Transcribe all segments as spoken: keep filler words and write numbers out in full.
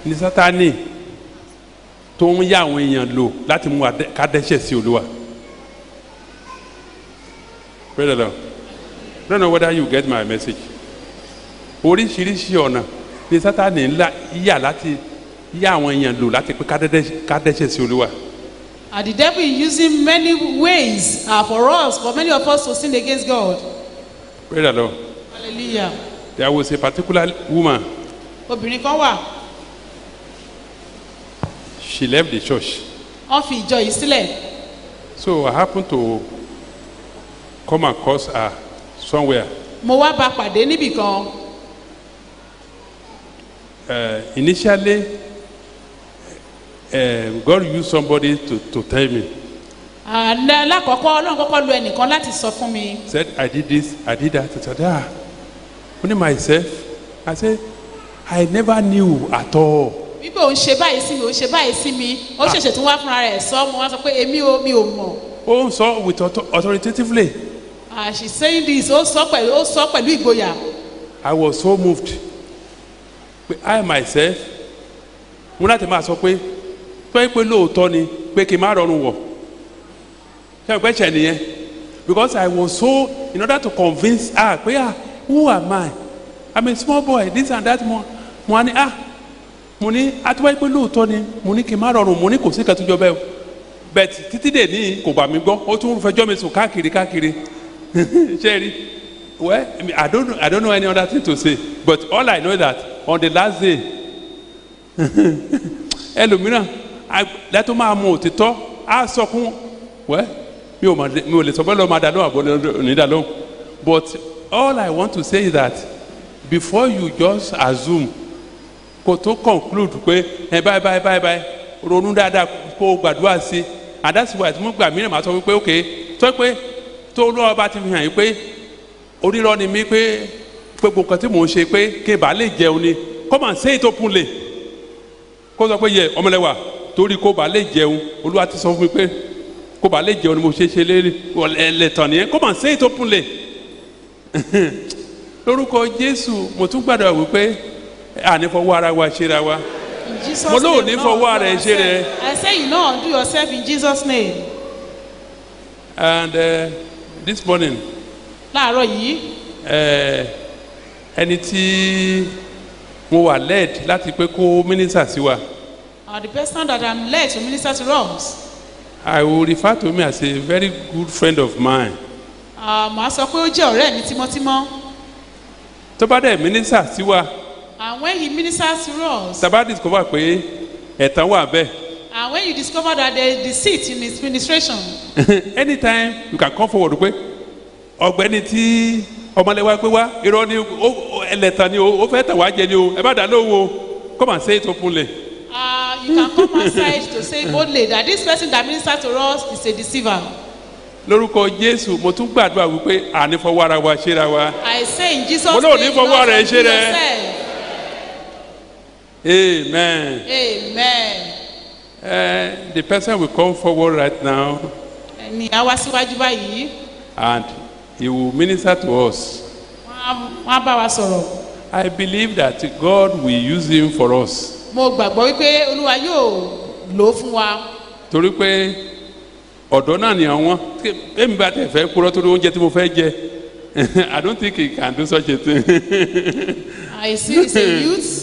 ní Sátánì tó ń yá àwọn èèyàn lò láti mú ká dẹ́ṣẹ̀ sí Olúwa. Pray the Lord. I don't know whether you get my message. Oríṣiríṣi ọ̀nà ní Sátánì ńlá yà láti yá àwọn èèyàn lò láti pé ká dẹ́ṣẹ̀ sí Olúwa. And the devil is using many ways uh, for us, for many of us to sin against God. Pray the Lord. Hallelujah. There was a particular woman. Obìnrin kan wà. She left the church. Wọ́n fi ìjọ yìí sílẹ̀. So I happened to come across her somewhere. Mo wá bá pàdé níbì kan. Uh, initially, uh, God used somebody to, to tell me. Lákọ̀ọ́kọ́ Ọlọ́run kọ́kọ́ lo ẹnìkan láti sọ fún mi. Said I did this, I did that. I said, ah, only myself. I said, I never knew at all. Wípé òun ṣe báyìí sí mi, òun ṣe báyìí sí mi. Ó ṣẹ̀ṣẹ̀ tún wá fúnra rẹ̀ sọ, mo wá sọ pé èmi ò mi ò mọ̀. Ó sọ with authoritatively. Ah, she's saying this. Ó sọ pẹ̀lú ó sọ pẹ̀lú ìgboyà. I was so moved. But I myself, mo láti máa sọ pé tó yẹ pé lóòótọ́ ni pé kí n má rọrùn wọ̀. Ṣé o pẹ́ ṣẹ̀ nìyẹn? Because I was so, in order to convince her pé ah, who am I? I'm a small boy, this and that. Mo mo ní ah, mo ní àtiwáyé pé lóòótọ́ ni mo ní kí n má rọrùn, mo ní kò sí kẹtùjọ bẹ́ẹ̀ o. But títí dè ní kò bá mi gbọ́, ó tún fẹjọ́ mi sùn káàkiri káàkiri. Ṣé rí? Well, I, mean, I don't know, I don't know any other thing to say, but all I know is that on the last day, ẹlòmíràn lẹ́tọ́ máa mú òtítọ́ á sọkún wẹ́ mi ò mi ò lè sọ bẹ́ẹ̀ lọ́ọ́ máa dá lóhùn àbọ̀ onídàá lóhùn, but all I want to say is that before you just assume kò tó conclude pé ẹ báyìí báyìí báyìí báyìí ronú dáadáa kó gbàdúrà sí, and that's why mo gbà mìíràn máa sọ wípé ok tó pé tó lọ́wọ́ bá ti fi hàn yín pé onírọ́ ni mí pé pé gbogbo nǹkan tí mò ń ṣe pé kí n bá lè jẹun ni come and say it openly kó sọ pé yẹ ọmọlẹ́wà torí kó bá lè jẹun Olúwa ti sọ fún mi pé kó bá lè jẹun ni mo ṣe ṣe lérí ẹlẹ́tàn nìyẹn come and say it openly lórúkọ Jésù mo tún gbàdúrà wípé ànífọwọ́ ara wa ṣe ra wa mo lóò ní fọwọ́ ara ẹ ṣe rẹ. I say you know undo yourself in Jesus' name. And uh, this morning. Láàárọ̀ yìí. Ẹni tí mo wà led láti pé kó minister sí wa. The person that I'm led to minister to us. I will refer to him as a very good friend of mine. Màá sọ pé ó jẹ́ ọ̀rẹ́ mi tímọ́tímọ́. Tó bá dẹ̀ minister sí wa. And when he ministers to us. Tá bá discover pé ẹ̀tàn wà bẹ́ẹ̀. And when you discover that there is deceit in his ministration. Anytime you can come forward pé ọ̀gbẹ́ni tí ọmọlẹ́wà pé wá irọ́ ni ẹlẹ́tàn ni ó fẹ́ tàn wá jẹ ni o ẹ bá dà lóhùn o come and say it openly. Uh, you can come aside to say boldly that this person that ministers to us is a deceiver. Lórúkọ Jésù mo tún gbàdúrà wípé àní fọwọ́ ara wa ṣe ra wa. I say in Jesus' name. Mo lóò ní fọwọ́ ara ẹ ṣe rẹ. Amen. Amen. Uh, the person will come forward right now. Ẹni àwa síwájú báyìí. And he will minister to us. Wọ́n á bá wa sọ̀rọ̀. I believe that God will use him for us. Mo gbàgbọ́ wípé Olúwa yóò lò ó fún wa. Torí pé ọ̀dọ́ náà ni àwọn èmi bá tẹ̀ fẹ́ kúrọ́ torí oúnjẹ tí mo fẹ́ jẹ I don't think he can do such a thing. I see he's a youth.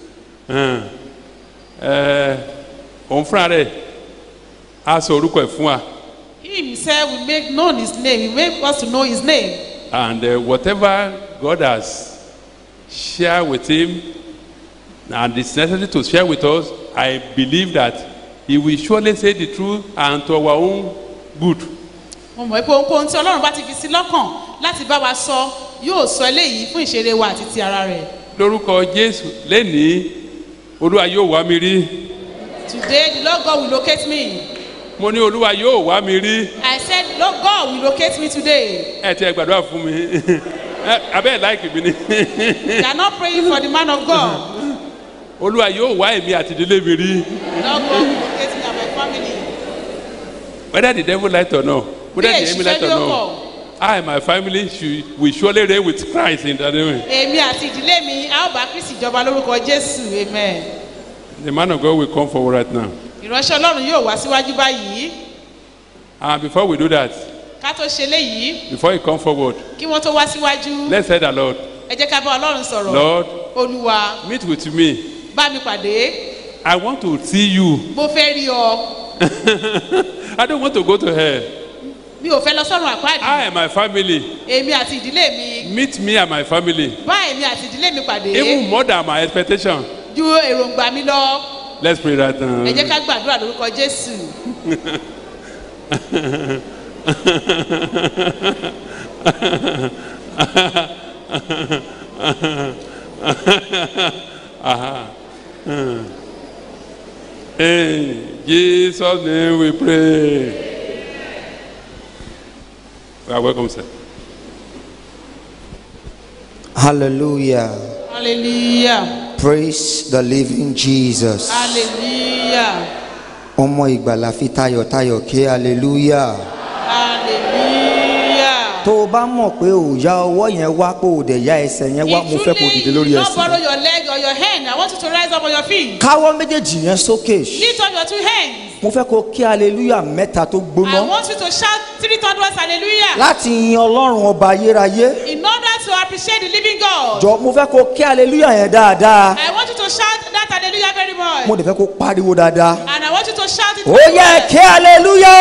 Òun fúnra rẹ̀ á sọ orúkọ ẹ̀ fún wa. He himself will make known his name. He will make us to know his name. And uh, whatever God has shared with him, and it's necessary to share with us, I believe that he will surely say the truth and to our own good. Mo mọ̀ pé ohunkóhun tí Ọlọ́run bá ti fi sí lọ́kàn láti bá wa sọ yóò sọ eléyìí fún ìṣeré wa àti ti ara rẹ̀. Lórúkọ Jésù lénìí Olúwa yóò wá mi rí. Today the Lord God will locate me. Mo ní Olúwa yóò wá mi rí. I said Lord God will locate me today. Ẹ ti ẹ gbàdúrà fún mi. Abẹ́ ẹ̀ láìkì mi ni. You are not praying for the man of God. Olúwa yóò wá èmi àti ìdílé mi rí. Lord God will locate me and my family. Whether the devil like or not, whether the enemy like or not, I and my family should, will surely reign with Christ in that way. Èmi àti ìdílé mi a ó bá Kristi jọba lórúkọ Jésù. Amen. The man of God will come forward right now. Ìránṣẹ́ Ọlọ́run yóò wá síwájú báyìí. And before we do that, Ká tó ṣe léyìí, before he come forward, kí wọ́n tó wá síwájú, let's say the Lord. ẹ jẹ́ ká bá Ọlọ́run sọ̀rọ̀. Lord, Olúwa, meet with me. bá mi pàdé. I want to see you. Mo fẹ́ rí ọ. I don't want to go to hell. Mi ò fẹ́ lọ sọ́run àpáàdì. I and my family. Èmi àti ìdílé mi. Meet me and my family. Bá èmi àti ìdílé mi pàdé. Even more than my expectation. Ju èròǹgbà mi lọ. Let's pray right now. Ẹ jẹ́ ká gbàdúrà lórúkọ Jésù. In Jesus' name we pray. You are welcome, sir. Hallelujah. Hallelujah. Praise the living Jesus. Hallelujah. Ọmọ ìgbàlà fi tayọ̀tayọ̀ ké hallelujah. Hallelujah. Tó o bá mọ̀ pé ò ya ọwọ́ yẹn wá pé ò dẹ̀ ya ẹsẹ̀ yẹn wá, mo fẹ́ kó dìde lórí If truly you don't borrow ẹsẹ̀. your leg or your hand, I want you to rise up on your feet. Káwọ́ méjèèjì yẹn sókè. Lift up your two hands. Mo fẹ́ kó ké hallelujah mẹ́ta tó I gbóná. want you to shout three thunderous hallelujah. Láti yin Ọlọ́run ọba ayérayé. In order to appreciate the living God. Jọ mo fẹ́ kó ké hallelujah yẹn dáadáa. I want you to shout that hallelujah very much. Mo dẹ̀ fẹ́ kó pariwo dáadáa. And I want you to shout it. Ó very yẹ well. ké hallelujah o.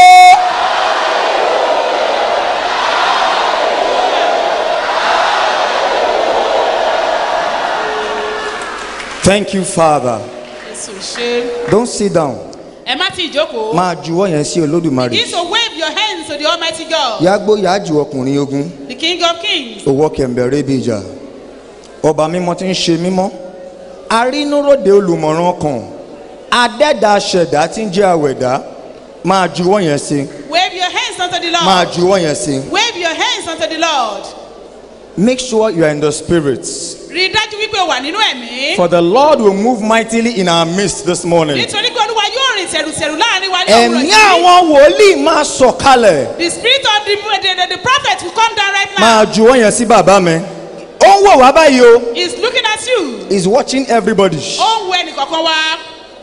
Thank you, Father. Jésù ṣe. Don't sit down. Ẹ má ti jókòó. Máa juwọ́ yẹn sí Olódùmarè. Begin to wave your hands to the Almighty God. Yàgbó yàájú ọkùnrin ogun. The King of Kings. Owó kẹ̀mbẹ̀rẹ̀ bí ìjà. Ọba mímọ́ tí ń ṣe mímọ́. Arínúróde olùmọ̀ràn ọkàn. Adẹ́dà ṣẹ̀dá tí ń jẹ́ àwẹ̀dá. Máa juwọ́ yẹn sí. Wave your hands unto the Máa Lord. juwọ́ yẹn sí. Wave your hands unto the Lord. Make sure you are in the spirit. Rí i dájú wípé o wà nínú ẹ̀mí. For the Lord will move mightily in our midst this morning. Nítorí pé Olúwa yóò rìn tẹ̀rùtẹ̀rù láàrin wa ní òwúrọ̀ Ẹ̀mí yìí. àwọn wòlíì máa sọ̀kalẹ̀. The spirit of the, the, the, the prophet will come down right now. Máa juwọ́ yẹn sí bàbá mi. Ó ń wò wá báyìí o. He's looking at you. He's watching everybody. Ó ń wo ẹnìkọ̀ọ̀kan wá.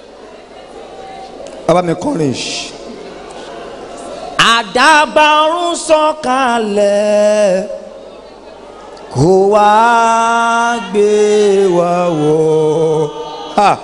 Bàbá mi kọrin. Àdàbà ọ̀run sọ̀kalẹ̀ kó wá gbé wa wọ̀. Ha!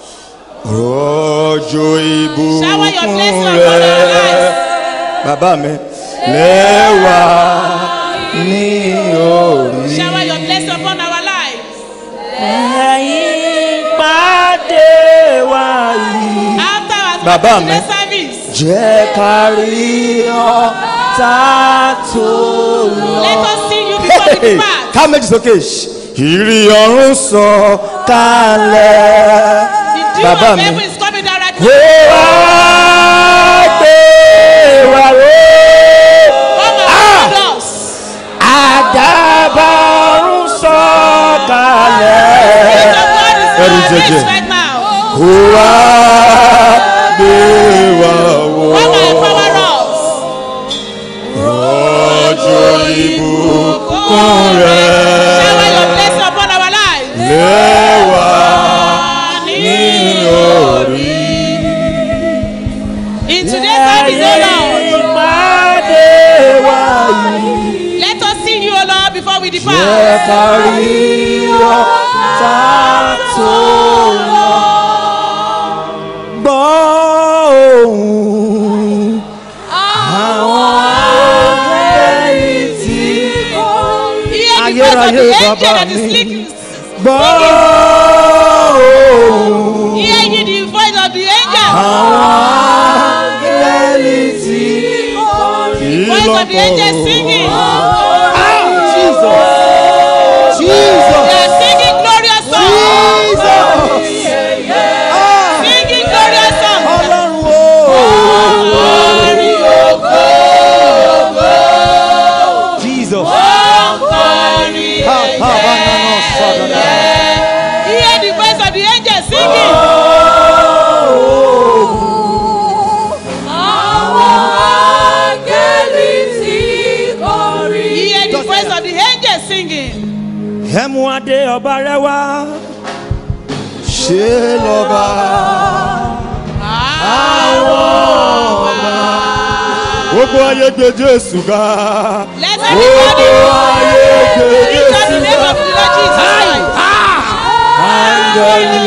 Rọ̀jò Shower your ìbùkún blessing upon our rẹ̀. lives. Bàbá mi lẹ́wà ní orí. Shower your blessing upon our lives. Ẹ̀yin pàdé wa yìí. After our Bàbá mi. today's service, Jẹ́ ká rí ọ̀tá tó lọ. let us see you before we depart. Ká méjì sókè. Ìrì ọ̀run sọ kalẹ̀. The dew Bàbá of mi. heaven is coming down right Kó now. wá gbé wa ró. Come and hold us. Àdàbà ọ̀run sọ kalẹ̀. The God is in Ẹrù our jẹjẹ. midst right now. Kó wá gbé wa wọ̀. Come and empower us. Rọ̀jò ìbùkún rẹ̀. Shower your blessing upon our lives. Lẹ́wà ní orí. In today's service, O Lord, Ìpàdé wa yìí. let us see you, O Lord, before we Jẹ́ depart. ká rí ọ̀tá tó lọ. Gbọ́ ohùn àwọn áńgẹ́lì tí Hear the voice of ayérayé the angel bàbá that is mi. sleeping. Gbọ́ ohùn Hear ye the voice of the angel. àwọn áńgẹ́lì tí Voice of the angel singing. Ah, Jesus. Jesus. They are singing glorious songs. Jesus. Ah, Singing glorious songs. Ọlọ́run o. Jesus. Ha, ha, ha, no, no, sadada. Hear the voice of the angel singing. Hear the voice of the angel singing. Ẹ̀mú adé ọba rẹwà, ṣe lọ́ba àwọn ọba. Gbogbo ayé gbé Jésù ga. Let everybody Gbogbo ayé gbé lift up the Jésù name of the Lord Jesus Christ. Áńgẹ́lì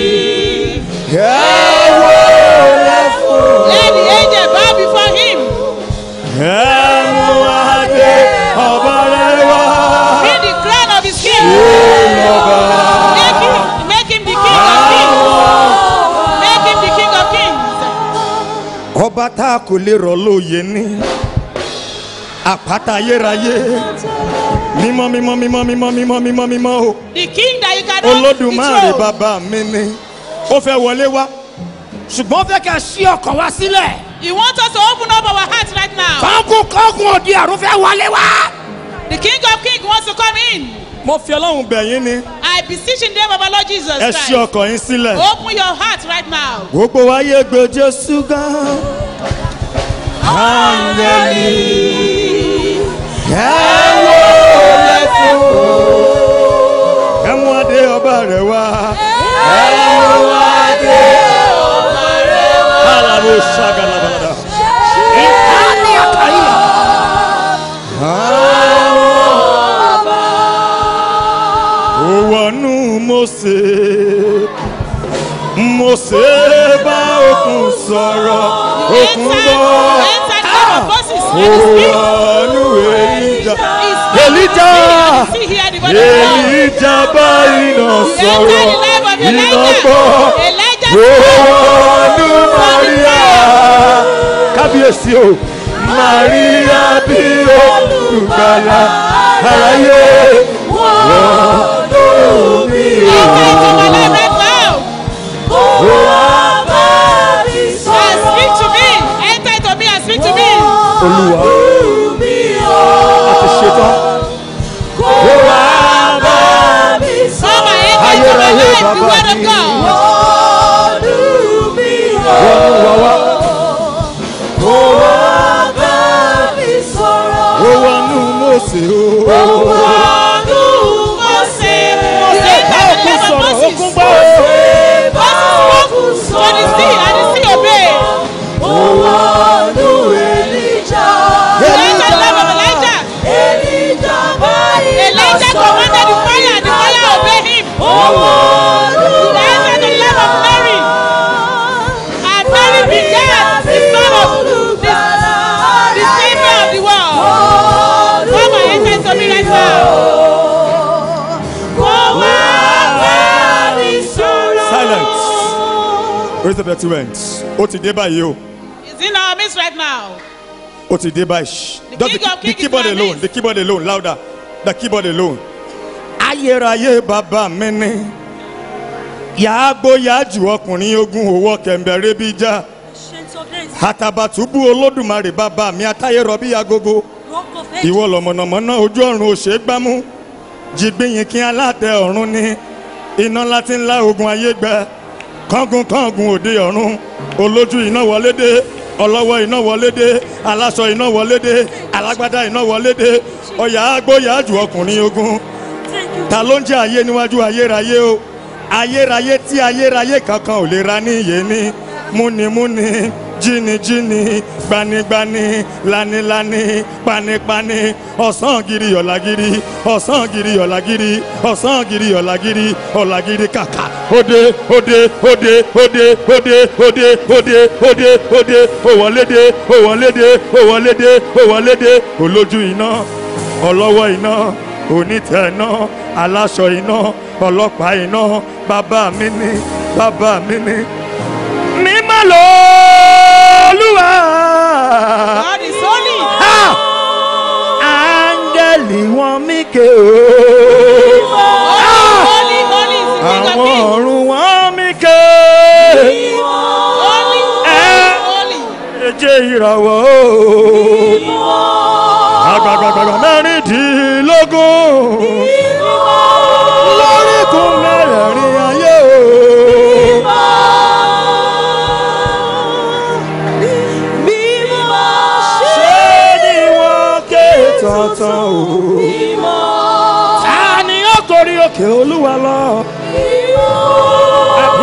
ẹ wólẹ̀ fún. Let the angel bow before him. Ẹ mú adé ọba rẹ̀ wá. Bring the crown of his king. Ṣé lọ́ba Make him, make him the king of kings. Make him the king of kings. ọba tá a kò lè rọ̀ lóye ní àpáta ayérayé mímọ́ mímọ́ mímọ́ mímọ́ mímọ́ mímọ́ mímọ́ o The king that you cannot Olódùmarè control. bàbá mi ni ó fẹ́ wọlé wá ṣùgbọ́n ó fẹ́ kí a ṣí ọkàn wá sílẹ̀ He wants us to open up our hearts right now. kọ́ńkún kọ́ńkún òdi àrùn fẹ́ wọlé wá. The king of kings wants to come in. mo fi ọlọ́run bẹ̀ yín ni I beseech in the name of our Lord Jesus ẹ Christ. ṣí ọkàn yín sílẹ̀. Open your heart right now. gbogbo ayé gbé Jésù gan. Áńgẹ́lì ẹ wólẹ̀ fún. ẹ mú adé ọba rẹ̀ wá. ẹ mú adé ọba rẹ̀ wá. alabo ṣàgàlàbàdà. ìkànnì àkàyà. ó wọnú Mósè. Mósè bá òkun sọ̀rọ̀ òkun gbọ́. Enter the name of Moses. ó Let us speak. wọnú Èlíjà. He's Èlíjà See here the word of God. Èlíjà bá iná sọ̀rọ̀ Enter the life of iná Elijah. gbọ́. Elijah ó spoke. wọnú Màríà. kábíyèsí o Màríà bí olùgbàlà aráyé wọnú mi o. Enter into my life right now. And speak to me. Enter into me and speak to me. Olúwa a ti ṣetán. Come and enter into my life. The word of God. Olúwa wá. Ó wọnú Mósè o. Mose. Enter the name of Moses. Okun gbọ́. Moses spoke to the sea and the sea obeyed. Enter the name of Elijah. Elijah commanded the fire and the fire obeyed him. Enter the name of Mary. And Mary began the son of the, the Savior of the world. Come and enter into me right now. Silence. Raise up your two hands. Ó ti dé báyìí o. He's in our midst right now. Ó ti dé báyìí. The Just king the, of the kings keyboard is in our alone. midst. The keyboard alone. Louder. The keyboard alone. Ayérayé bàbá mi ni. Yàgbó yájú ọkùnrin ogun òwò kẹ̀mbẹ̀rẹ̀ bí já. Àtàbàtúbú Olódùmarè bàbá mi atáyé rọ̀bí agogo. Ìwọ lọ̀mọ̀nàmọ́ná ojú ọ̀run ò ṣe é gbámú. Jìgbìyìn kí alátẹ ọ̀run ni. Iná láti ńlá ogun ayé gbẹ. Kángun kángun òde ọ̀run. Olójú iná wọlé dé. Ọlọ́wọ́ iná wọlé dé. Aláṣọ iná wọlé dé. Alágbádá iná wọlé dé. Ọ̀yà agbóyàjú ọkùnrin ogun. Ta ló ń jẹ́ ayé níwájú ayérayé o? Ayérayé tí ayérayé kankan ò lè ra ní iye ní. Múnimúni, jínijíni, gbanigbani, lanilani, panipani, ọ̀sán-giri ọ̀làgiri, ọ̀sán-giri ọ̀làgiri, ọ̀sán-giri ọ̀làgiri, ọ̀làgiri kàkà. Ode, ode, ode, ode, ode, ode, ode, ode, ode, òwòlédè, òwòlédè, òwòlédè, òwòlédè, olójú iná, ọlọ́wọ́ iná, onítẹ̀ iná, aláṣọ iná, ọlọ́pàá iná, bàbá mi ni, bàbá mi ni. Mímọ́ l'Olúwa. God is holy. Áńgẹ́lì wọn mí ké o. Holy, holy is the King of Àwọn kings. ọ̀run wọn mí ké. Holy, holy. Ẹ̀jẹ̀ ìràwọ̀ o. Àgbàgbàgbà mẹ́rìndínlógún. Lórí kún mẹ́rẹ̀ẹ̀rin ayé o. Tọ̀tàn o. Ta ni ó gorí òkè Olúwa lọ? Àbí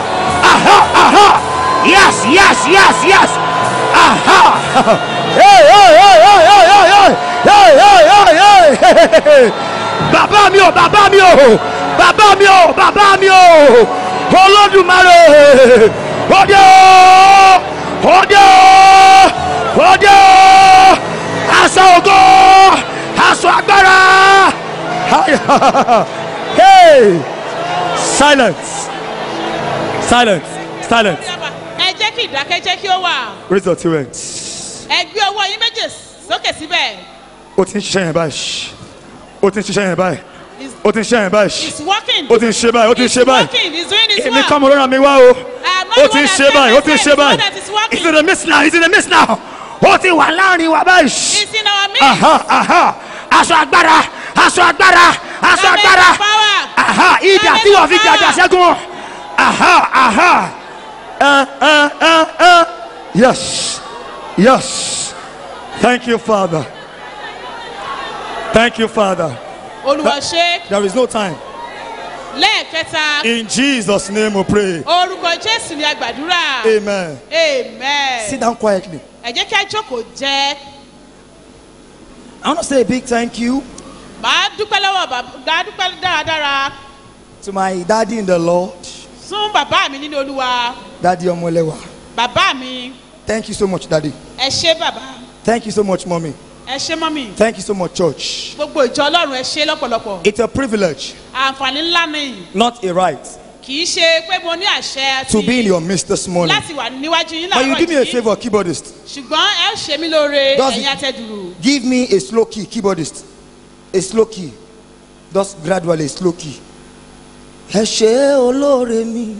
bàbá mi o bàbá mi o bàbá mi o bàbá mi o Olódùmarè òde o òde o òde o aṣọ ògo aṣọ agbára hey silence silence silence ẹ jẹ́ kí ìdákẹ́jẹ́ kí ó wà. raise your two hands. ẹ gbé ọwọ́ yín méjì sókè síbẹ̀. o ti ń ṣiṣẹ́ yẹn báyìí o ti ń ṣiṣẹ́ yẹn báyìí o ti ń ṣiṣẹ́ yẹn báyìí it's working. o ti ń ṣe báyìí o ti ń ṣe báyìí it's working. it's doing its èmi work. kọ́ mo lọ́ra mi wá o I'm not o the ti one ń that ṣe said báyìí o it. ti ń It's ṣe the one báyìí that is working. it's in the midst now it's in the midst now o ti wà láàrin wa báyìí. it's in our midst. aha aha aṣọ agbára aṣọ agbára aṣọ Garment agbára of power. aha ìdá tí wọ́n fi jàjà ṣẹ́gun aha aha uh, uh, uh, uh. yes yes thank you Father thank you Father. Olúwa ṣe There is no time. lẹ́ẹ̀kẹta. In Jesus' name we pray. orúkọ Jésù ni a gbàdúrà. Amen. amen. Sit down quietly. ẹ jẹ́ kí a jókòó jẹ́. I want to say a big thank you màá dúpẹ́ lọ́wọ́ bàbá màá dúpẹ́ dáradára to my daddy in the Lord, fún bàbá mi nínú Olúwa. Daddy Omolewa. bàbá mi Thank you so much, Daddy. ẹ ṣé bàbá. Thank you so much, Mommy. ẹ ṣé mọ́mì. Thank you so much, Church. gbogbo ìjọ Ọlọ́run ẹ ṣé lọ́pọ̀lọpọ̀. It's a privilege, àǹfààní ńlá ni not a right, kì í ṣe pé mo ní àṣẹ to be in your midst this morning. láti wà níwájú yín But you láàárọ̀ do me a yìí. favor, keyboardist. ṣùgbọ́n ẹ ṣe mí lóore Does ẹ̀yin it- atẹ́dùrù. Give me a slow key, keyboardist. A slow key. Just gradually, a slow key. Ẹ ṣé olóore mi.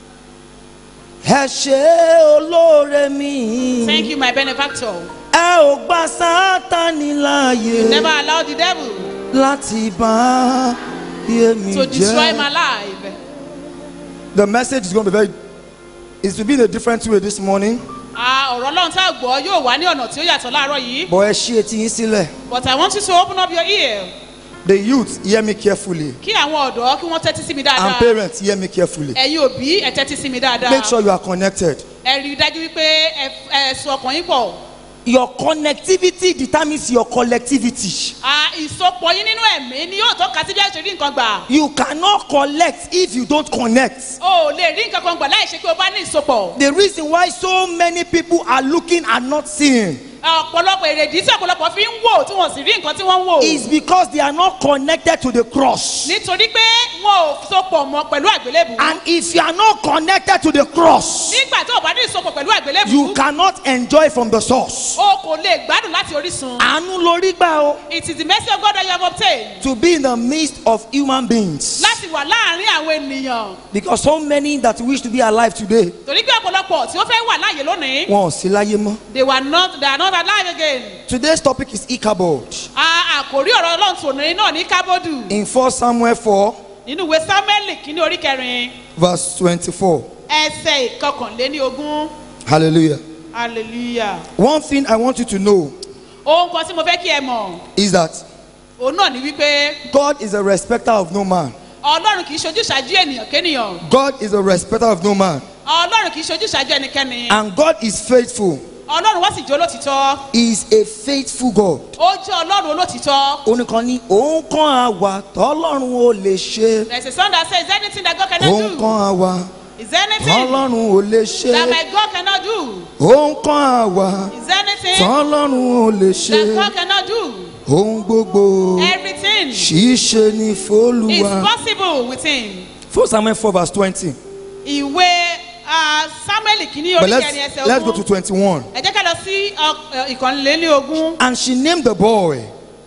Ẹ ṣé olóore mi. Thank you my benefactor. Ẹ ò gba Sátánì láàyè Never allow the devil láti bá iye mi to destroy my jẹ́. life. The message is going to be very, it's to be in a different way this morning. Ah, ọ̀rọ̀ Ọlọ́run tá a gbọ́ yóò wá ní ọ̀nà tí ó yàtọ̀ láàárọ̀ yìí. But ẹ ṣí etí yín sílẹ̀. But I want you to open up your ear. The youth hear me carefully. Kí àwọn ọ̀dọ́ kí wọ́n tẹ́tí sí mi And dáadáa. parents hear me carefully. Ẹ̀yin òbí ẹ tẹ́tí sí mi dáadáa. Make sure you are connected. Ẹ rí i dájú wípé ẹ ẹ so ọkàn yín pọ̀. Your connectivity determines your collectivity. Ah, ìsopọ̀ yín nínú ẹ̀mí ni yóò tọ́ka sí bí ẹ ṣe rí nǹkan gbà. You cannot collect if you don't connect. O ò lè rí nǹkan kan gbà láì ṣe pé o bá ní ìsopọ̀. The reason why so many people are looking and not seeing Ọ̀pọ̀lọpọ̀ èrèdí tí ọ̀pọ̀lọpọ̀ fi ń wò tí wọ́n sì rí nǹkan tí wọ́n ń wò. is because they are not connected to the cross. Nítorí pé wọn ò sopọ̀ mọ́ pẹ̀lú àgbélébù. And if you are not connected to the cross, Nígbà tí o bá ní ìsopọ̀ pẹ̀lú àgbélébù. you cannot enjoy from the source. O kò lè gbádùn láti orísun. Àánú lórí gbà o. It is the mercy of God that you have obtained. To be in the midst of human beings. Láti wà láàárín àwọn ènìyàn. Because so many that wish to be alive today, Torí pé ọ̀pọ̀lọpọ̀ tí ó fẹ́ wà láàyè lónìí. wọn ò sí láyé mọ́. They were not they are not alive again. Today's topic is Ichabod. A àkòrí ọ̀rọ̀ Ọlọ́run tòní náà ní Kábọ́dù. In First Samuel four, Nínú ìwé Sámúẹ́lì kìíní orí kẹrin. verse twenty-four. Ẹsẹ̀ ìkọkànléní ogún. Hallelujah. Hallelujah. One thing I want you to know Ohun kan tí mo fẹ́ kí ẹ mọ̀. is that Òun náà ni wípé God is a respecter of no man. Ọlọ́run kìí ṣojú ṣáájú ènìyàn kénìyàn. God is a respecter of no man. Ọlọ́run kìí ṣojú ṣáájú ẹnikẹ́ni. And God is faithful. Ọlọ́run wá sì jẹ́ olótìtọ́. He is a faithful God. Ó jẹ́ Ọlọ́run olótìtọ́. Oníkan ní òun kan àwà tọ́lọ́run ò lè ṣe. There is a song that says, is there anything that God cannot Òun do? kan àwà Is there anything tọ́lọ́run ò lè that ṣe. my God cannot do? Òun kan àwà Is there anything tọ́lọ́run ò lè that ṣe. God cannot do? Ohun gbogbo Everything is ṣíṣe ní f'Olúwa. possible with him. First Samuel four verse twenty. Ìwé ah, Sámúẹ́lì kìíní But orí let's, kẹrin ẹsẹ̀ let's go to ogún. twenty-one. Ẹ jẹ́ ká lọ sí ọ- ìkànléní ogún. And she named the boy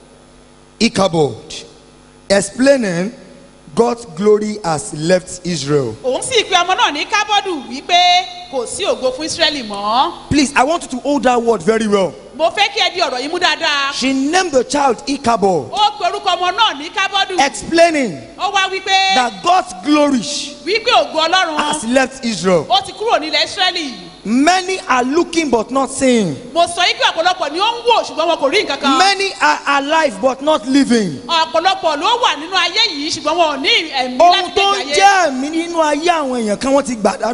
Ichabod, explaining God's glory has left Israel. Òun sì pe ọmọ náà ní Kábọ́dù wípé kò sí ògo fún Ísírẹ́lì mọ́. Please, I want you to hold that word very well. Mo fẹ́ kí ẹ di ọ̀rọ̀ yìí mú dáadáa. She named the child Ichabod, Ó pe orúkọ ọmọ náà ní Kábọ́dù. explaining Ó wá wípé that God's glory wípé ògo Ọlọ́run has left Israel. ó ti kúrò nílẹ̀ Ísírẹ́lì. Many are looking but not seeing. Mo sọ yí pé ọ̀pọ̀lọpọ̀ ni ó ń wò ṣùgbọ́n wọn kò rí nǹkan kan. Many are alive but not living. Ọ̀pọ̀lọpọ̀ ló wà nínú ayé yìí ṣùgbọ́n wọn ò ní ẹ̀mí Ohun láti tó ń gbé ayé. jẹ́ ẹ̀mí nínú ayé àwọn èèyàn kan wọ́n ti gbàdánù.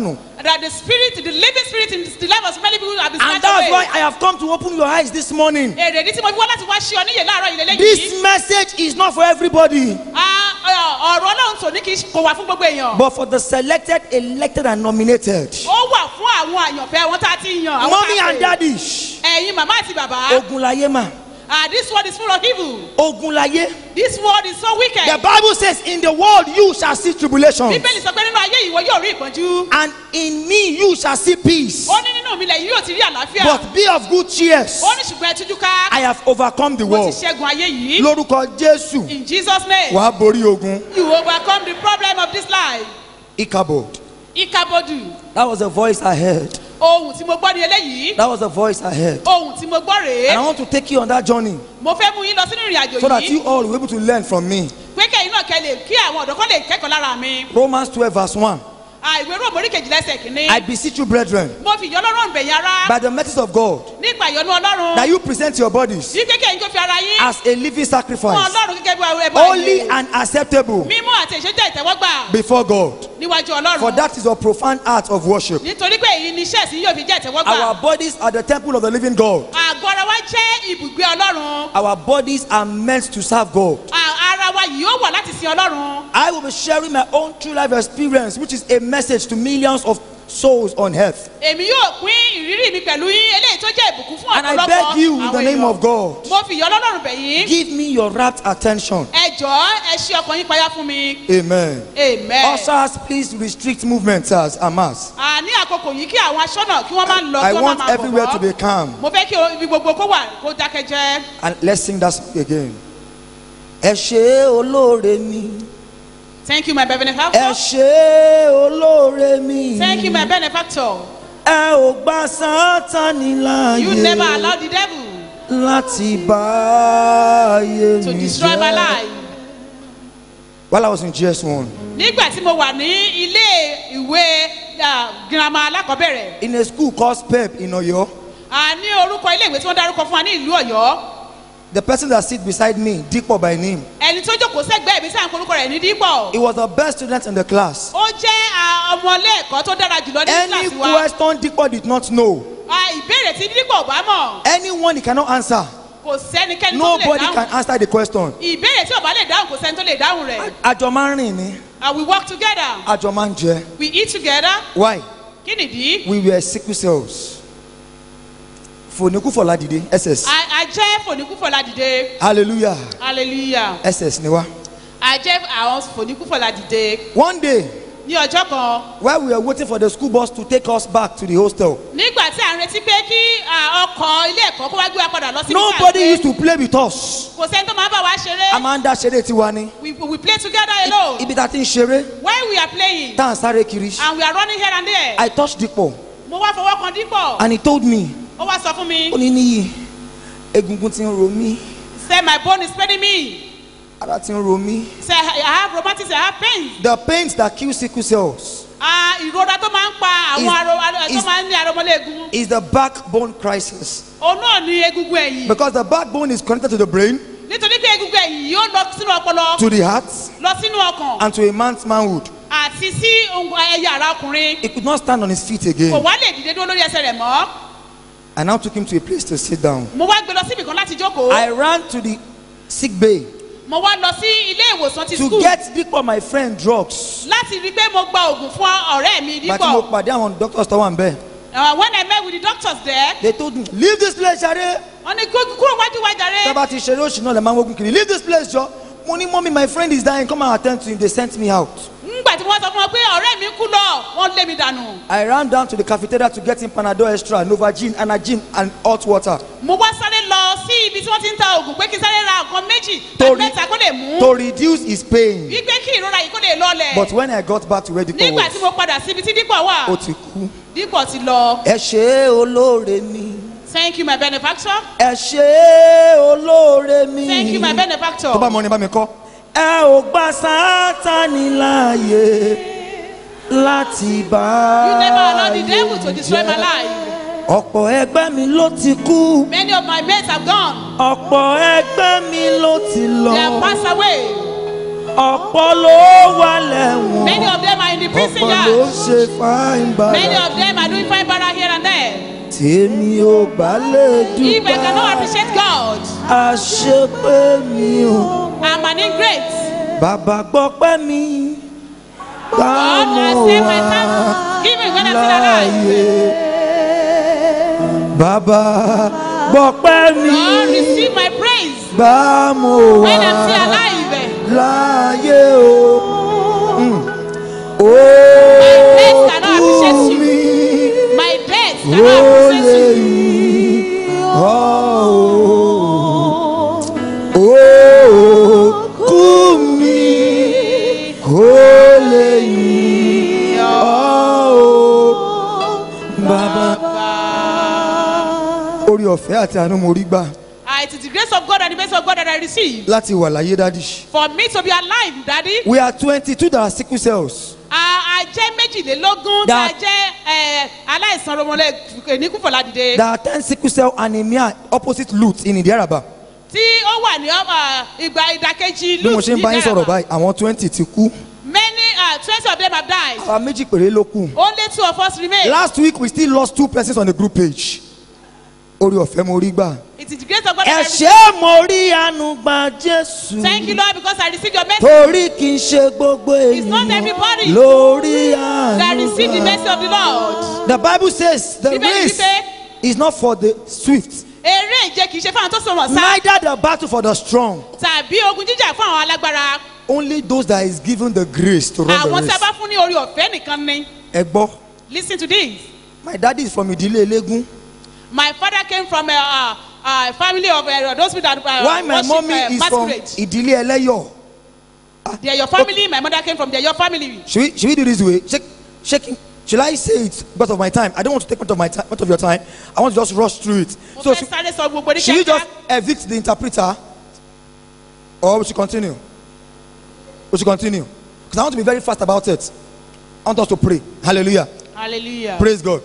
that the spirit, the living spirit in the life of many people have been And snatched that's why away. I have come to open your eyes this morning. Èrè ní tí mo fi wá láti wá ṣe ọ níyè láàárọ̀ ìlélẹ́yìn yìí. This message is not for everybody, Ah, ọ- ọ̀rọ̀ Ọlọ́run tòní kì í ṣe- kò wà fún gbogbo èèyàn. but for the selected, elected, and nominated. Ó wà fún àwọn àyànfẹ́ àwọn tá a ti yàn. àwọn Mommy tá a and pè. daddy. Ẹ̀yin màmá àti bàbá. Ogunlaye ma. Ah, this world is full of evil. Ogunlaye. This world is so wicked. The Bible says, in the world you shall see tribulation, Bíbélì sọ pé nínú ayé ìwọ yóò rí ìpọ́njú. and in me you shall see peace. Ó ní nínú mi lẹ́yìn yóò ti rí àlàáfíà. But be of good cheer. Ó ní ṣùgbọ́n ẹ tújú ká. I have overcome the Mo world. ti ṣẹ́gun ayé yìí. Lórúkọ Jésù, In Jesus' name. wàá borí ogun. You overcome the problem of this life. Ichabod. Ikabodu. That was the voice I heard. Ohun tí mo gbọ́ ni eléyìí. That was the voice I heard. Ohun tí mo gbọ́ And I rèé. want to take you on that journey Mo fẹ́ mú yín lọ sínú ìrìn àjò so that yìí. you all will be able to learn from me. Pé kẹ́yìn náà kẹ́ lè kí àwọn ọ̀dọ́ kan lè kẹ́kọ̀ọ́ lára mi. Romans twelve verse one. Àìwé Róòmù orí kejìlá ẹsẹ̀ kìíní. I beseech you, brethren, Mo fi ìyọ́nú Ọlọ́run bẹ̀yìn ará. by the mercies of God, Nípa ìyọ́nú Ọlọ́run. that you present your bodies Bí kékeré yín kó fi ara yín. as a living Fún sacrifice, Ọlọ́run gẹ́gẹ́ bí ẹbọ holy ààyè. and acceptable Mímọ́ àti ìṣẹ́jẹ́ ìtẹ́wọ́gbà. before God. Níwájú For Ọlọ́run. that is your profound act of worship. Nítorí pé èyí ni iṣẹ́ ìsìn yóò fi jẹ́ Our ìtẹ́wọ́gbà. bodies are the temple of the living God. Àgọ́ ara wa jẹ́ ibùgbé Ọlọ́run. Our bodies are meant to serve God. À- Ara wa yìí ó wà láti sin Ọlọ́run. I will be sharing my own true life experience, which is a message to millions of souls on earth. Èmi yóò pín ìrírí mi pẹ̀lú yín eléyìí tó jẹ́ ìbùkún fún And I ọ̀pọ̀lọpọ̀ beg you, in the àwọn name èèyàn. of God, Mo fi ìyọ́ Ọlọ́run bẹ̀ yín. give me your rapt attention. Ẹ jọ̀ọ́ ẹ ṣí ọkàn yín payá fún mi. Amen. Amen. Ushers, please restrict movements as a mass. À ní àkókò yìí kí àwọn aṣọ́nà kí wọ́n máa lọ I kí wọ́n máa want máa everywhere to bọ̀ be wọ́. calm. Mo fẹ́ kí ibi gbogbo kó wà kó dákẹ́ jẹ́. And let's sing that song again. Ẹ ṣé olóore mi. Thank you my Ẹ benefactor. ṣé olóore mi. Thank you my benefactor. Ẹ ò gbà Sátánì You never láàyè allow the devil láti bá ayé to mi destroy my jẹ́. life. While I was in G S one, Nígbà tí mo wà ní ilé ìwé ah, girama alákọ̀ọ́bẹ̀rẹ̀, in a school called S P E P in Oyo, a ní orúkọ ilé ìwé tí wọ́n dárúkọ fún wa ní ìlú Ọ̀yọ́. the person that sit beside me, Dipo by name, Ẹni tó jókòó sẹ́gbẹ̀ẹ́ mi sáà ń porúkọ rẹ̀ ní Dípọ̀. he was the best student in the class. Ó jẹ́ ah, ọmọ ilé-ẹ̀kọ́ tó dára jùlọ ní Any kíláàsì wa. question Dipo did not know, Ah, Ìbéèrè tí Dípọ̀ ò bá mọ̀, anyone he cannot answer, kò sẹ́nikẹ́ni tó lè nobody dáhùn. can answer the question. Ìbéèrè tí ò bá lè dáhùn kò sẹ́ni tó lè dáhùn rẹ̀. Àjọ máa ń rìn ní, And we work together. àjọ máa ń jẹ. We eat together. Why? Kí nìdí? We were sickle cells. Fòníkúfọ̀lá dìde, S S. A a jẹ́ fòníkúfọ̀lá dìde. Hallelujah. Hallelujah. S S ni wá. A jẹ́ àwọn fòníkúfọ̀lá dìde. One day, Ní ọjọ́ kan, while we were waiting for the school bus to take us back to the hostel, nígbà tí à ń retí pé kí ah, ọkọ̀ ilé ẹ̀kọ́ kó wá gbé wa padà lọ sí nobody used to play with us. Kò sẹ́ni tó máa ń bá wa ṣeré. A máa ń dá ṣeré tiwa ni. We we play together alone. Ibi tá a ti ń ṣeré, When we are playing tá à ń sáré kiri. and we are running here and there. I touched Dipo Mo wá fọwọ́ kan Dípọ̀. and he told me, Ó wá sọ fún mi. ó ní níyì, egungun ti ń ro mí, Say my bone is paining me. ara ti ń ro mí. Say I have rheumatism, I have pain. The pains that kill sickle cells Ah, ìrora tó máa ń pa Is- àwọn arọ arọ- tó is- máa ń ní arọmọléegun. is the backbone crisis, Òun náà ní egungun ẹ̀yìn. because the backbone is connected to the brain, Nítorí pé egungun ẹ̀yìn yóò lọ sínú ọpọlọ, to the heart, lọ sínú ọkàn, and to a man's manhood. àti sí ohun- ẹ̀yà ara ọkùnrin. He could not stand on his feet Kò again. wá lè dìde dúró lórí ẹsẹ̀ rẹ̀ mọ́. I now took him to a place to sit down. Mo wá gbé lọ síbì kan láti jókòó. I ran to the sick bay Mo wá lọ sí ilé ìwòsàn ti to school get Dipo, my friend, drugs. láti rí i pé mo gba oògùn fún ọ̀rẹ́ mi But mo Dípọ̀. pàdé àwọn doctors tó wà ń bẹ̀. Uh, When I met with the doctors there, They told me, leave this place, jare. wọ́n ní kú- kúrò wájú wa jàre. Tọ́ba ti ṣeré òṣì náà lè máa ń wógun kiri. Leave this place, jọ. Mo ní mọ́mí, my friend is dying, come and attend to him. They sent me out. Nígbà tí wọ́n sọ fún wọn pé ọ̀rẹ́ mi kú lọ, wọ́n lé mi dànù. I ran down to the cafeteria to get him Panadol Extra, Novogen, Anagin, and hot water Mo wá sáré lọ sí ibi tí wọ́n ti ń ta oògùn pé kí n sáré ra nǹkan méjì tàbí Torí- mẹ́ta kó lè mú. to reduce his pain. Wípé kí ìrora yìí kó lè lọlẹ̀. But when I got back to where Dipo Nígbà tí was, mo padà síbi tí Dípọ̀ wà, ó ti kú. Dípọ̀ ti lọ. Ẹ ṣé olóore mi. Thank you my benefactor. Ẹ ṣé olóore mi. Thank you my benefactor. Tó bá mọ ni bá mi kọ́. Ẹ ò gbà Sátánì láàyè láti bá You never allow the devil to ayé destroy my jẹ́. life. Ọ̀pọ̀ ẹgbẹ́ mi ló ti kú. Many of my mates have gone. Ọ̀pọ̀ ẹgbẹ́ mi ló ti lọ. They have passed away. ọ̀pọ̀ ló wà lẹ́wọ̀n. Many of them are in the prison ọ̀pọ̀ ló yard. ṣe fáin bàrà. Many of them are doing fine bara here and there. tèmi ò bá lè If I cannot dúpẹ́. appreciate God, àṣepé mi ò. I'm an ingrate. bàbá gbọ́pẹ́ mi. God has saved my time, even when I'm still alive. bàbá gbọ́pẹ́ mi. God receive my praise bá mo when wà I'm still alive. láyé o. praise cannot ó appreciate kú you. mi. My death ó cannot lè appreciate you. yí ọ́ o. ó kú mi. ó lè yí ọ́ o. bàbá. orí ọ̀fẹ́ àti àánú mo rí gbà Ah, it is the grace of God and the mercy of God that I receive. láti wà láyé dádì. For me to be alive, Daddy. we are twenty-two that are sickle cells. Ah, a jẹ́ méjìlélógún tá a That- jẹ́ eh, aláìsàn romole ènìkúfọ̀lá dìde. there are ten sickle cell anemia opposite lute in Ìdí-Àràbà. Tí ó wà ní ọmọ ìgbà ìdàkejì bí mo ṣe ń bá yín sọ̀rọ̀ Ìdí-Àràbà. báyìí àwọn twenty ti kú. Many uh, twenty of them have died. àwa méjì péré ló kù. Only two of us remain. last week we still lost two persons on the group page. orí ọ̀fẹ́ mo rí gbà. It is the grace of God ẹ that I ṣé receive. mo rí àánú gba Jésù. Thank you, Lord, because I received your mercy. torí kì í ṣe gbogbo It's not ènìyàn everybody lórí that àánú received the gbà. mercy of the Lord. the bible says the Bíbélì race wípé is not for the swift. eré ìje kì í ṣe fún àwọn tó sọ̀rọ̀ sá neither the battle for the strong. tàbí ogun jíjà fún àwọn alágbára. only those that is given the grace to run Àwọn the tí a race. bá fún ní orí ọ̀fẹ́ nìkan ni. ẹ gbọ́ Listen to this. my daddy is from ìdílé eléégún. My father came from a, a, a family of uh, those people that uh, why my worship mommy uh, is from masquerade. ìdílé ẹlẹ́yọ̀. They are your family. My mother came from there. Your family. should we should we do this way shake shaking should I say it because of my time I don't want to take much of my time much of your time I want to just rush through it Mo so fẹ́ should, sáré sọ gbogbo ní should we kíákíá. just evict the interpreter or we should continue we should continue because I want to be very fast about it I want us to pray hallelujah Hallelujah. praise God.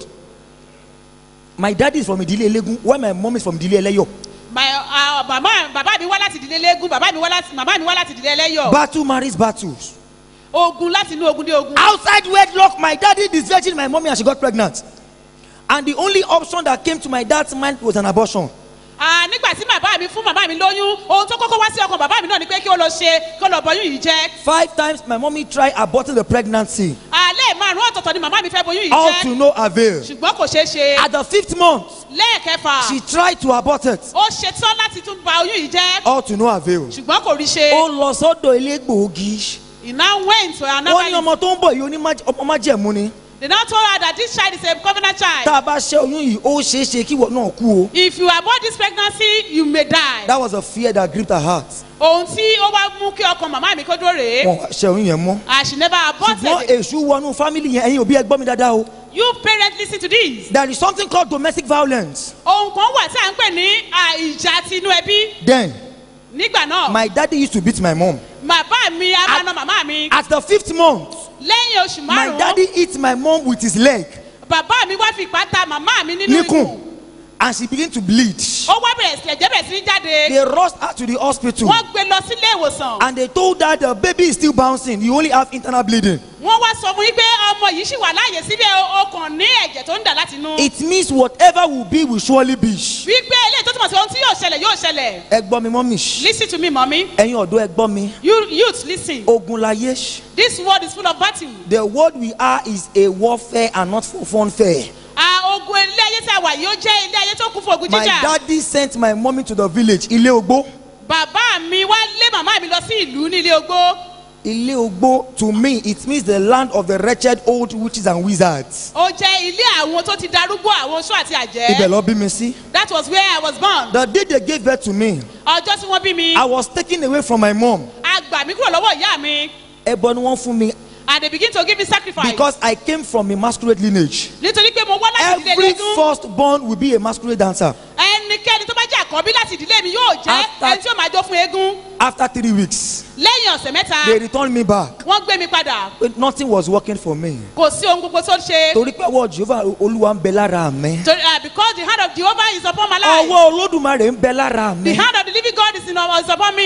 My daddy is from ìdílé eléégún while my mom is from ìdílé ẹlẹ́yọ̀. My uh, mama bàbá mi wá láti ìdílé eléégún bàbá mi wá láti màmá mi wá láti ìdílé ẹlẹ́yọ̀. battle marries battles. Ogun láti inú ogun dé ogun. Outside wedlock my daddy disvirgined my mommy and she got pregnant and the only option that came to my dad's mind was an abortion. Ah, nígbà tí bàbá mi fún màmá mi lóyún ohun tó kọ́kọ́ wá sí ọkàn bàbá mi náà ni pé kí ó lọ ṣe kí ó lọ bọyún yìí jẹ́. Five times my mommy tried aborting the pregnancy. Alẹ́ márùn-ún ọ̀tọ̀ọ̀tọ̀ ni màmá mi fẹ́ bọyún yìí All jẹ́. to no avail. Ṣùgbọ́n kò ṣeé ṣe. At the fifth month, Lẹ́ẹ̀kẹfà she tried to abort it. ó ṣetán láti tún ba oyún yìí jẹ́. All to no avail. Ṣùgbọ́n kò rí ṣe. Ó lọ sọ́dọ̀ elégbòogi. He now went to Ó ní another. ọmọ tó ń bọ̀ yìí oní ọmọ májẹ̀mú ni. They now told her that this child is a covenant child. Tá a bá ṣẹ́ oyún yìí, ó ṣeé ṣe kí ìwọ náà kú o. If you abort this pregnancy, you may die. That was a fear that gripped her heart. Ohun tí ó wá mú kí ọkàn màmá mi kó dúró rèé. Wọ́n wá ṣẹ́ oyún yẹn mọ́. And she never aborted Ṣùgbọ́n it. èṣù wọnú family yẹn, ẹ̀yin òbí ẹ gbọ́ mi dáadáa o. You parents listen to this. There is something called domestic violence. Ohun kan wà tí à ń pè ní ah, ìjà ti inú ẹbí. Then, Nígbà náà, my daddy used to beat my mom. bàbá mi á máa na màmá mi. At the fifth month, Lẹ́yìn oṣù my márùn-ún, daddy hit my mom with his leg. bàbá mi wá fi ipá ta màmá mi nínú ikùn. Nikun. And she began to bleed. Ó wá bẹ̀rẹ̀ sí ẹ̀jẹ̀ bẹ̀rẹ̀ sí ní jáde. They rushed her to the hospital. Wọ́n gbé lọ sílé ìwòsàn. And they told her the baby is still bouncing. You only have internal bleeding. Wọ́n wá sọ fún yín pé ọmọ yìí ṣì wà láàyè síbẹ̀ o kàn ní ẹ̀jẹ̀ tó ń dà láti inú. It means whatever will be will surely be. Wípé eléyìí tó túmọ̀ sí ohun tí yóò ṣẹlẹ̀ yóò ṣẹlẹ̀. Ẹ gbọ́ mi mọ́mì. Listen to me, mommy. Ẹ̀yin ọ̀dọ́ ẹ gbọ́ mi. You youth listen. Ogun láyé. This world is full of battle. The world we are is a warfare and not for funfair. Ah, ogun ilé ayé tí a wà yìí ó jẹ́ ilé ayé tó kún fún ogun My jíjà. daddy sent my mommy to the village. Ilé Ogbó. Bàbá mi wá lé màmá mi lọ sí ìlú ní ilé ogbó. Ilé Ogbó to me it means the land of the wretched old witches and wizards. Ó jẹ́ ilé àwọn tó ti darúgbó àwọn oṣó àti Ibẹ̀ àjẹ́. lọ bí mi sí. That was where I was born. The day they gave birth to me, Ọjọ́ tí wọ́n bí mi, I was taken away from my mom. a gbà mí kúrò lọ́wọ́ ìyá mi. Ẹbọ ni wọ́n fún mi And they begin to give me sacrifice. because I came from a masquerade lineage. Nítorí pé mo wá láti ìdílé Every lẹ́gún. firstborn will be a masquerade dancer. Ẹnikẹ́ni tó bá jẹ́ àkọ́bí láti ìdílé mi yóò jẹ́ After- ẹni tí yóò máa jó fún eégún. After three weeks, Lẹ́yìn ọ̀sẹ̀ mẹ́ta, they returned me back. wọ́n gbé mi padà. But nothing was working for me. Kò sí ohun gbogbo tó ń ṣe. Torí pé ọwọ́ Jehovah Olúwa ń bẹ lára mi. Torí- ah, Because the hand of Jehovah is upon my life. Ọwọ́ Olódùmarè ń bẹ lára The mi. hand of the living God is, in, is upon me.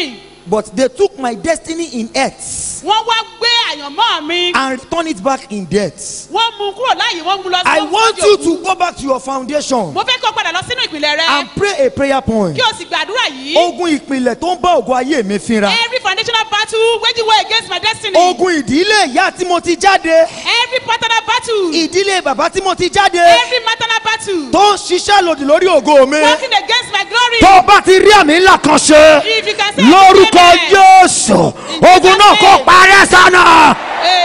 But they took my destiny in earth wọ́n wá gbé àyànmọ́ mi. and returned it back in death. wọ́n mú kúrò láàyè wọ́n mú lọ sí. I wọ́n mú want sójú you òkú. to go back to your foundation mo fẹ́ kó padà lọ sínú ìpìlẹ̀ rẹ. and pray a prayer point. kí o sì gbàdúrà yìí. Ogun ìpìlẹ̀ tó ń bá ògo ayé mi fínra. every foundational battle waging war against my destiny. Ogun ìdílé ìyá tí mo ti jáde. every paternal battle. Ìdílé bàbá tí mo ti jáde. every maternal battle. Tó ń ṣiṣẹ́ lòdì lórí ògo mi. working against my glory. Tó o bá ti rí àmì ńlá kan ṣe. if you can say Lórúkọ amen. Jésù. Ogun náà kò parẹ́ sánà.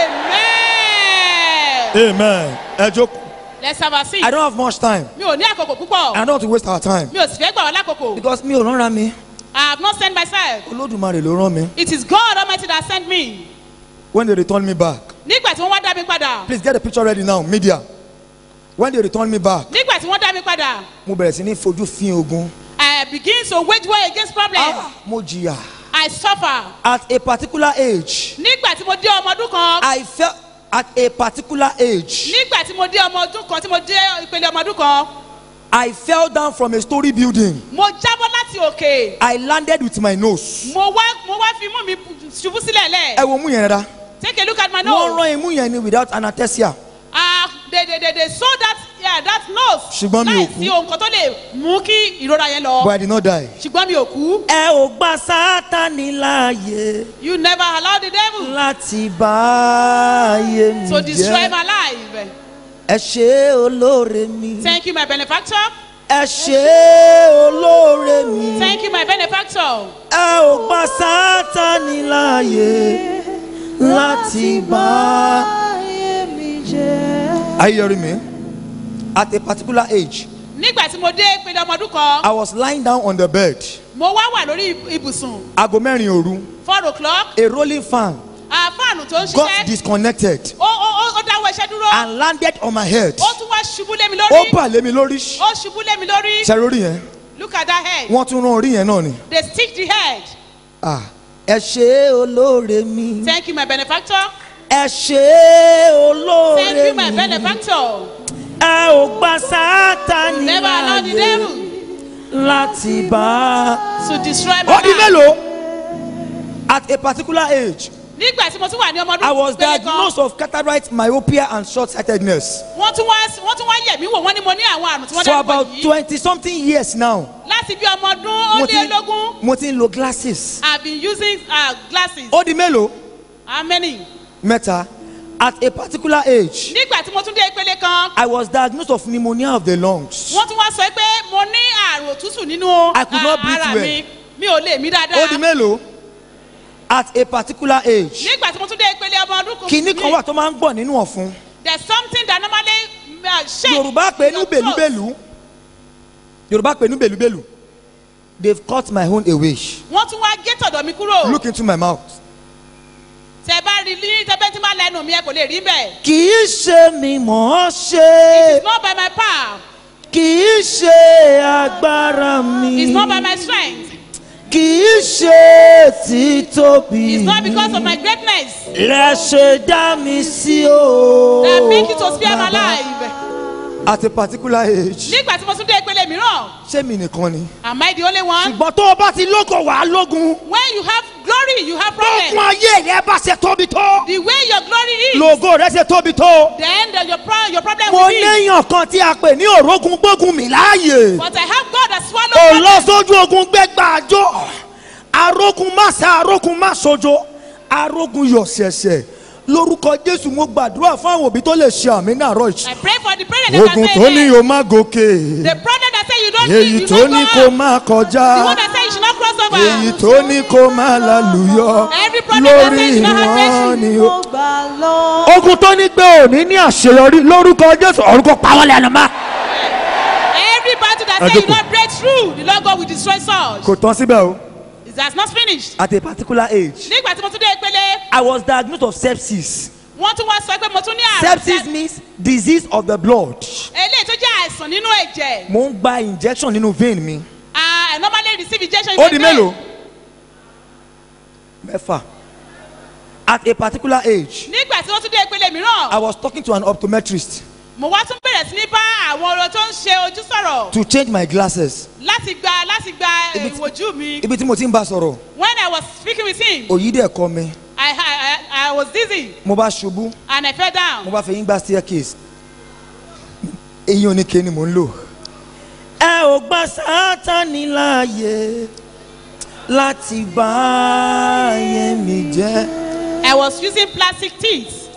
amen. Amen. Ẹ jókòó. let's have a seat. I don't have much time. mi ò ní àkókò púpọ̀. I don't want to waste our time. mi ò sì fẹ́ gbà wọ́n lákòókò. Because mi ò rán mi. I have not sent myself. Olódùmarè ló rán mi. it is God Almighty that sent me. When they return me back. nígbà tí wọ́n wá dá mi padà. Please get the picture ready now, media. When they return me back. nígbà tí wọ́n dá mi padà. Mo bẹ̀rẹ̀ sí ní fojú fín ogun. I begin to wage war against problems. Ah, mo jìyà. I suffer. At a particular age. nígbà tí mo dé ọmọ ọdún kan. I felt at a particular age. nígbà tí mo dé ọmọ ọdún kan tí mo dé ìpele ọmọ ọdún kan. I fell down from a story building. mo jábọ́ láti òkè. I landed with my nose. mo wá mo wá fi imú mi ṣubú sílẹ̀ lẹ̀. Ẹ wo mú yẹn rárá. take a look at my Wọ́n nose. rán imú yẹn ni without anesthesia. ah they they they they saw that yeah that nose. Ṣùgbọ́n mi ò kú. láìsí ohun kan tó lè mú kí ìrora yẹn lọ. But I did not die. ṣùgbọ́n mi ò kú. Ẹ ò gba Sátánì láàyè you never allow the devil láti bá ayé mi to destroy jẹ́. my life. Ẹ ṣé olóore mi. thank you my benefactor. Ẹ ṣé olóore mi. thank you my benefactor. Ẹ ò gba Sátánì láàyè láti bá ayé mi jẹ́. Are you hearing me? At a particular age, nígbà tí mo dé ìpele ọmọ ọdún kan. I was lying down on the bed. mo wá wà lórí ibùsùn. Aago mẹ́rin òru. four o'clock. A rolling fan àfáànù tó ń got ṣiṣẹ́. disconnected ó ó ó dáwọ́ iṣẹ́ dúró. and landed on my head. ó tún wá ṣubú lé mi Ó lórí. bà lé mi lórí. ó ṣubú lé mi lórí. Ṣé orí yẹn? look at that head. Wọ́n tún rán orí yẹn náà ni. they stick the head. Ah, ẹ ṣé olóore mi. thank you my benefactor. Ẹ ṣé olóore mi. thank you my benefactor. Ẹ ò gba Sátánì never allow the láàyè devil láti bá. to destroy my Ó di life. mélòó? At a particular age, nígbà tí mo tún wà ní ọmọ I was ọdún péré kan. diagnosed of cataract, myopia and short-sightedness. wọ́n tún wá wọ́n tún wá yẹ̀ mí wò wọ́n ní mo ní àwọn àrùn tí wọ́n For dárúkọ about yìí. twenty something years now, láti bí ọmọ ọdún ó mo lé ti lógún. mo ti ń lo glasses. I have been using uh, glasses. Ó di mélòó? how many. Mẹ́ta. At a particular age, nígbà tí mo tún dé ìpele kan. I was diagnosed of pneumonia of the lungs. wọ́n tún wá sọ pé mo ní àrùn òtútù nínú I could not ah, breathe ara well. mi mi ò lè mí Ó di dáadáa. mélòó? At a particular age, nígbà tí mo tún dé ìpele ọmọ ọdún kan. kìíní kan wà tó máa ń gbọ̀n nínú ọ̀fun. there is something that normally uh, shake. Yorùbá pè ní your throat. bèlúbèlú. Yorùbá pè ní bèlúbèlú. They've cut my own away. wọ́n tún wá gé tọ̀dọ̀ mi kúrò. Look into my mouth. tẹ bá rí ní tẹ́bẹ́ tí máa lẹ́nu mi ẹ kò lè rí bẹ́ẹ̀. Kì í ṣe mi mọ̀ ọ́ ṣe. it's not by my power. Kì í ṣe agbára mi. it's not by my strength. Kì í ṣe títóbi. it's not because of my greatness. Lẹ ṣe dá mi sí o. that make you to spare my life. At a particular age. nígbà tí mo tún dé ìpele mìíràn. Ṣé mi nìkan ni? am I the only one. Ṣùgbọ́n tó o bá ti lógo wàá lógun. when you have glory you have Lókun problem. ayé rẹ bá ṣe tóbi tó. the way your glory is. Lógo rẹ ṣe tóbi tó. then the, your, pro your problem Mo will be. léèyàn kan tí a pè ní òrógun gbógun mi láàyè. but I have God that swallow Ò problem. lọ sójú ogun gbẹgbà àjọ. Arógun má sa arógun má sojo. Arógun yọ̀ ṣẹ̀ṣẹ̀. Lórúkọ Jésù mo gbàdúrà fún àwọn òbí tó lè ṣe àmì náà rọ̀ I pray for the prayer that ogun I tó ní say. o má gòkè. the problem that say you don't Èyí you tó don't ní go kó up. má the kọjá. one that say you should not cross over. Èyí tó ní kó má lálùyọ. Every problem that Lórí says you don't have wọn breakthrough. ni o. Ogun tó ní pé òní ní àṣeyọrí lórúkọ Jésù ọ̀run kò pa wọ́n lẹ́nu mọ́. every battle that Ẹ say you jókòó. don't break through the Lord God will destroy souls. Kò tán síbẹ̀ o. it has not finished. At a particular age, nígbà tí mo tún dé ìpele I was diagnosed of sepsis. wọ́n tún wá sọ pé mo tún ní àrùn. Sepsis means disease of the blood. eléyìí tó jẹ́ àìsàn nínú ẹ̀jẹ̀. Mo ń gba injection nínú vein mi. ah I normally receive injection. Ó di mélòó? Mẹ́fà. At a particular age, nígbà tí wọ́n tún dé ìpele mìíràn. I was talking to an optometrist. mo wá tún bẹ̀rẹ̀ sí ní bá àwọn ọ̀rọ̀ tó ń ṣe ojú sọ̀rọ̀. to change my glasses. láti gba láti gba Ibi tí- ìwòjú mi. ibi tí mo ti ń bá sọ̀rọ̀ when I was speaking with him òyì dẹ̀ kọ́ mi I, I, I, I was dizzy mo bá ṣubú and I fell mo down. bá fẹ̀yìn gba staircase eyín oníke ni mò ń lò. ẹ ò gba Sátánì láàyè láti bá ayé mi jẹ́. I was using plastic teeth.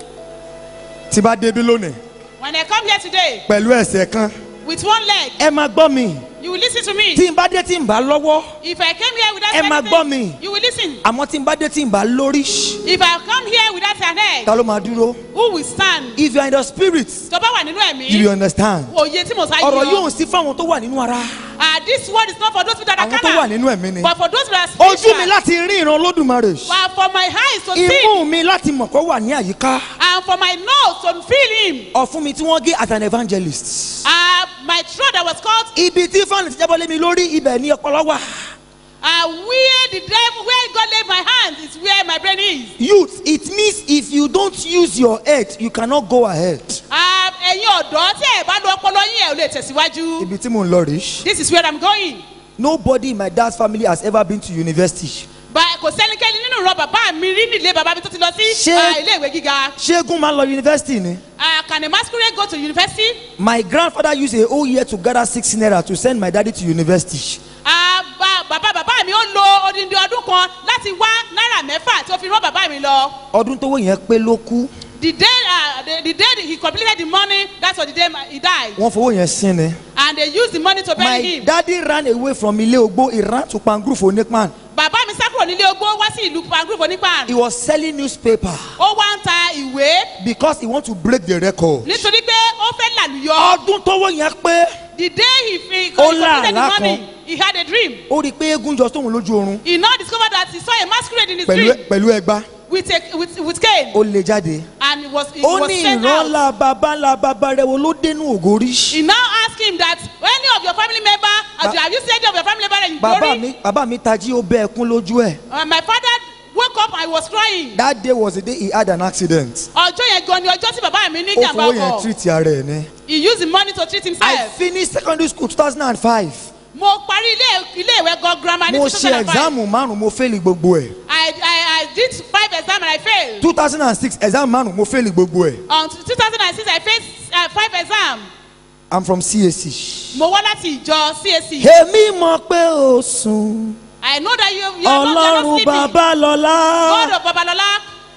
tí bá débi lónìí When I come here today pẹ̀lú ẹsẹ̀ kan with one leg, ẹ máa gbọ́ mi you will listen to me. tí n bá dé tí n bá lọ́wọ́ If I came here without Ẹ máa anything, gbọ́ mi. you will listen. àmọ́ tí n bá dé tí n bá lórí If I come here without an head, ta ló máa dúró. who will stand? if you are in the spirit Tó bá wà nínú you will ẹ̀mí, understand. òye tí mo sá ọ̀rọ̀ yọ. yóò sí fáwọn tó wà nínú ara Ah, this word is not for those people that are àwọn tó wà carnal, nínú ẹ̀mí ni. but for those that are ojú mi spiritual. láti rí ìran Olódùmarè But for my eyes to see imú mi láti mọ̀ kó wà ní àyíká and for my nose to feel him. ọ̀fun mi tí wọ́n gé as an evangelist. Uh, my throat that was called ibi tí fáànù ti jábọ́ lé mi lórí ibẹ̀ ni ọpọlọ wà. uh, where the devil, where God laid my hands is where my brain is. youth it means if you don't use your head you cannot go ahead. Uh, ẹ̀yin ọ̀dọ́ tí ẹ̀ bá lo ọpọlọ yín ẹ̀ ò lè tẹ̀síwájú. ibi tí mò ń lọ rèé. This is where I'm going. nobody in my dad's family has ever been to university. But kò sẹ́nikẹ́ni nínú ìran bàbá mi rí nílé bàbá mi tó ti lọ sí Ṣé- uh, ilé ìwé gíga. ṣẹ́gun máa ń lọ university ni. Uh, can a masquerade go to university? my grandfather used a whole year to gather six naira to send my daddy to university. Uh, ba- bàbá bàbá mi ó lo odindi ọdún kan láti wá náírà mẹ́fà tó fi rán bàbá mi lọ. ọdún tówó yẹn pé ló kú The day, uh, the, the day he completed the money, that's what the day he died. wọ́n fowó yẹn sin ni. And they used the money to bury my him. daddy ran away from ilé ogbó he ran to Pangrove Onípan. Bàbá mi sá kúrò nílé ogbó wá sí ìlú Pangrove Onípan. he was selling newspaper Ó wá ń ta ìwé because he want to break the record. nítorí pé ó fẹ́ làlùyọ. ọdún tówó yẹn pé The day he, he, he Ó completed the lá àlá money, kan. he had a dream. ó rí i pé eégún jọ sóhun lójú oorun He now discovered that he saw a masquerade in his pẹ̀lú dream pẹ̀lú ẹgbá with a with with cane, ó lè jáde. and he was he ó was ní sent ìran out. ńlá bàbá ńlá bàbá rẹ̀ wo ló dénú ògórí. He now asked him that any of your family member, Ba- uh, have you seen any of your family member in bàbá glory? mi bàbá mi tají ó bẹ́ ẹkún lójú ẹ̀. Uh, my father woke up and he was crying. that day was the day he had an accident. Ọjọ́ yẹn gan ni ọjọ́ tí bàbá mi ní ó ìjàmbá fowó yẹn ọkọ̀. treat ara ẹ̀ ni. He used the money to treat I himself. finished secondary school two thousand and five. Mo parí ilé ilé ìwé gan grammar ní mo two ṣe thousand and five. exam márùn mo fail gbogbo ẹ̀. I I I did five exam and I failed. two thousand and six exam márùn mo fail gbogbo ẹ̀. On two thousand and six I faced uh, five exam. I'm from C A C. Mo wá láti ìjọ C A C. èmi mọ̀ pé o sùn I know that you you are not, you are not ọlọ́run sleeping. God babalọ́lá. of Babalola,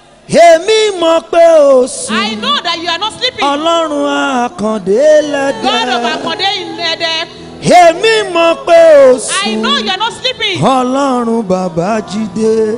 èmi mọ̀ pé o I sùn know that you are not sleeping. ọlọ́run àkàndé God of lẹ́dẹ̀. Akonde in Ede, èmi mọ̀ pé o I know sùn you are not sleeping. ọlọ́run bàbá jídé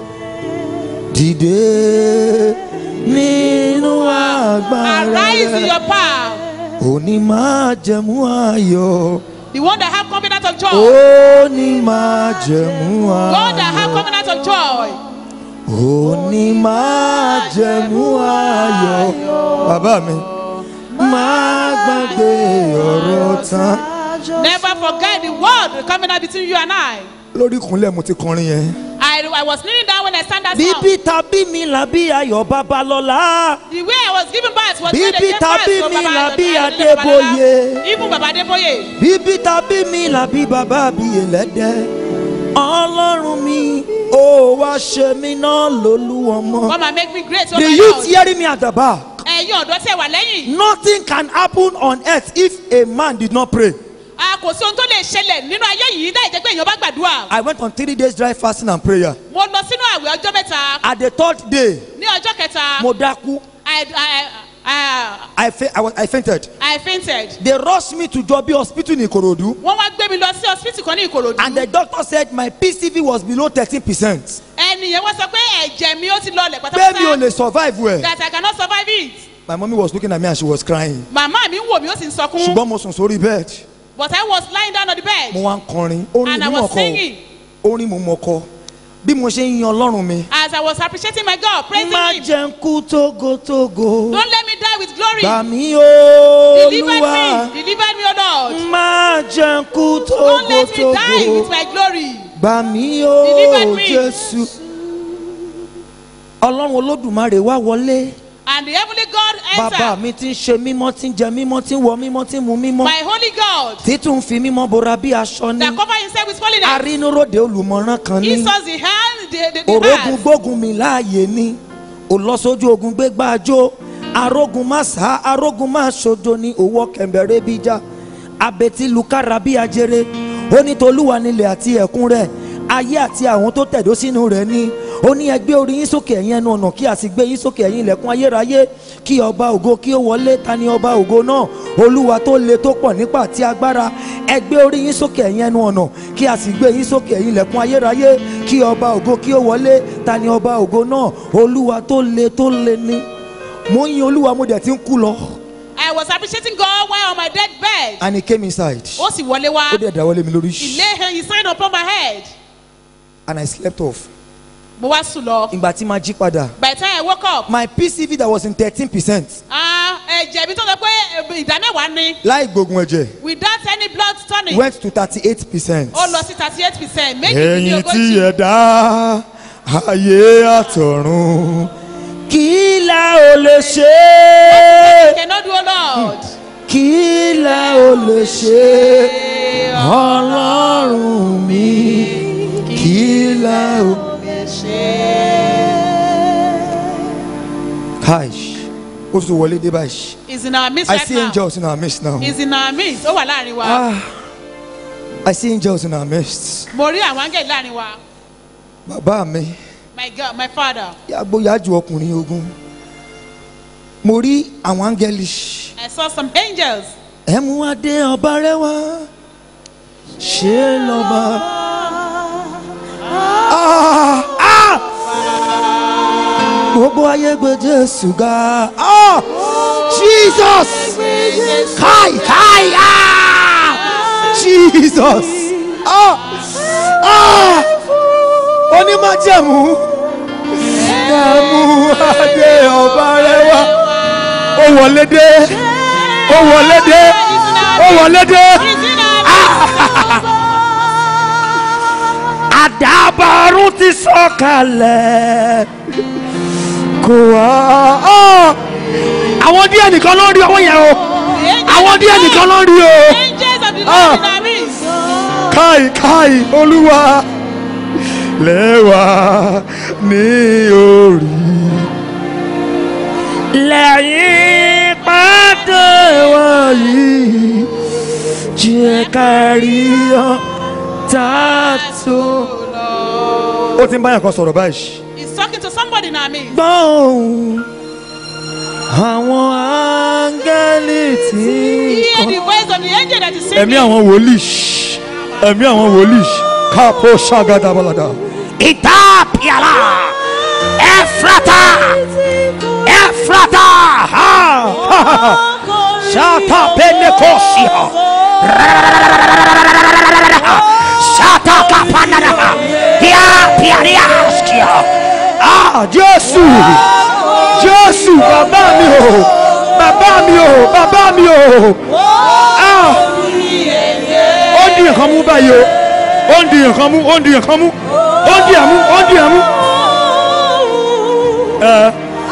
dìde nínú agbára Arise in rẹ̀ your power. òní máa jẹ̀mú ayọ̀ The one that have covenant of joy. òní máa jẹ̀mú God that have ayọ̀ covenant of joy. òní máa jẹ̀mú ayọ̀ bàbá mi máa gbàgbé ọ̀rọ̀ tán. Never forget the word, the covenant between you and I. lórí ìkúnlẹ̀ mo ti kọrin yẹn. I, I was kneeling down when I sang that song. bíbí tàbí mi làbí ayọ̀ babalọ́lá. The way I was giving birth was when they Bíbí gave tàbí birth to mi Baba- làbí Baba- Adébóyè. Baba- Even Baba Adeboye. bíbí tàbí mi làbí bàbá bí ẹlẹ́dẹ̀. ọlọ́run mi ó wá ṣe mí náà lólú ọmọ. Come and make me great. Oh the my youth Lord. hearing me at the back. Ẹ̀yin ọ̀dọ́ tí ẹ wà lẹ́yìn. nothing can happen on earth if a man did not pray. A kò sí ohun tó lè ṣẹlẹ̀ nínú ayé yìí láì jẹ́ pé èèyàn bá gbàdúrà. I went on three days dry fasting and prayer. Mo lọ sínú àwẹ̀ ọjọ́ mẹ́ta. at the third day Ní ọjọ́ kẹta, mo dákú. I, I, I, I, fa- I, was, I fainted. I fainted. they rushed me to Jobi hospital in Ikorodu. Wọ́n wá gbé mi lọ sí hospital kan ní Ìkòròdú. and the doctor said my P C V was below thirteen percent. Ẹni yẹn wọ́n sọ pé ẹ̀jẹ̀ mi ó ti lọlẹ̀ pé mi ò pátápátá. lè survive well. That I cannot survive it. my mommy was looking at me and she was crying. Màmá mi ń wò mí ó sì ń sọkún. ṣùgbọ́n mo sùn sórí bed. But I was lying down on the bed. mo wá ń kọrin orin And I mi was mọ̀ kọ singing. orin mo mọ̀ kọ bí mo ṣe ń yan ọlọ́run mi. As I was appreciating my God, praising má him. jẹ́ ń kú tógótógó. Don't let me die with glory. gbà mí Olúwa. Deliver me. Deliver me, O Lord. má jẹ́ ń kú Don't let me die tógótógó. with my glory. gbà mí Deliver o me. Jésù. ọlọ́run olódùmarè wá wọlé. And the heavenly God Bàbá entered. mi ti ń ṣe mímọ́, tí ń jẹ mímọ́, tí ń wọ mímọ́, tí ń mu mímọ́. My holy God Títún fi mímọ́ bora bí aṣọ ní. that cover himself with holiness. Arínúróde olùmọ̀ràn kan He ní. saws the hand, the, the, the Òrógun mass. gbógun mi láàyè ní. Ò lọ sójú ogun gbégbá ajó. Arógun má sá, arógun má ṣojo ní owó kẹ̀mbẹ̀rẹ̀ bíjà. Abẹ́tí lukára bí ajere. Ó ní tolúwa nílẹ̀ àti ẹ̀kún rẹ̀. Ayé àti àwọn tó tẹ̀dó sínú rẹ̀ ní. Ó ní ẹ gbé orí yín sókè ẹ̀yin ẹnu ọ̀nà kí a sì gbé yín sókè ẹ̀yin ilẹ̀kùn ayérayé. Kí ọba ògo kí ó wọlé. Ta ni ọba ògo náà? Olúwa tó le tó pọ̀ nípa àti agbára. Ẹ gbé orí yín sókè ẹ̀yin ẹnu ọ̀nà kí a sì gbé yín sókè ẹ̀yin ilẹ̀kùn ayérayé. Kí ọba ògo kí ó wọlé. Ta ni ọba ògo náà? Olúwa tó le tó le ní. Mo ń yin Olúwa, mo dẹ̀ ti ń kú lọ. I was appreciating God while on my dead bed. And he came inside. Ó sì wọlé wá. Ó dẹ̀ dáwọ́lé mi lórí. He lay hand, he signed upon my head. And I slept off. Mo wá sùn lọ. Ìgbà tí màá jí padà. By the time I woke up, My P C V that was in thirteen percent. ah, ẹ̀jẹ̀ mi tó sọ pé ìdá mẹ́wàá ni. Láì gbógun ẹ̀jẹ̀. Without any blood turning. Went to thirty-eight percent. Ó lọ sí thirty-eight percent. Méjì ní Ẹ̀yin tí ogójì. ẹ dá ayé àtọ̀run. Kí la ò lè ṣe? Cannot do, O Lord. Kí la ò lè ṣe? Ọlọ́run mi. Kí la ò lè ṣe? Káìsì, ó tún wọlé dé báyìí. He's in our midst I right see now. angels in our midst now. He's in our midst. Ó wà láàrin wa. Ah, I see angels in our midst. Mo rí àwọn áńgẹ̀lì láàrin wa. Bàbá mi, My God, my father. yàgbóyàjú ọkùnrin ogun. Mo rí àwọn áńgẹ́lì. I saw some angels. Ẹ mú adé ọba rẹ wá. Ṣé lọ́ba? Ah! Ah! Gbogbo ayé gbé Jésù ga. Ah! Jesus! Kai! Kai! Ah! Jesus! Ah! Ah! Onímájẹ̀mú. Ẹ mú adé ọba rẹ wá. Ó wọlé dé. Ó wọlé dé. Ó wọlé dé. He's in our midst. Àdàbàrún ti sọ̀kalẹ̀. Kò wá. Àwọn díẹ̀ nìkan ló ń rí owó yẹn o. Àwọn díẹ̀ nìkan ló ń rí o. Angels of the Lord in our midst. Káì káì Olúwa lẹ́wà ní orí. Lẹ́yìn pàdé wọ̀nyí jẹ́ ká rí ọ tààtò. Ó ti ń báyàn kan sọ̀rọ̀ báyìí. He's talking to somebody in our midst. Gbọ́n àwọn áńgẹ́lì tí Hear the voice of the angel that is singing. ẹ̀mí àwọn wòlíì ẹ̀mí àwọn wòlíì káàpọ̀ ṣàgádà bọ́ládà. Ìta pìàlà Ẹ̀frátà Ẹ̀frátà ṣàtà pẹ́nẹ́kọ̀ọ́sìà ṣàtà kápánádà pìà pìàlíà ṣìà. Ah, Jésù Jésù bàbá mi o bàbá mi o bàbá mi o. Ah, ó ń di nǹkan mú báyìí o ó ń di nǹkan mú ó ń di nǹkan mú ó ń di àmú ó ń di àmú. Ẹ.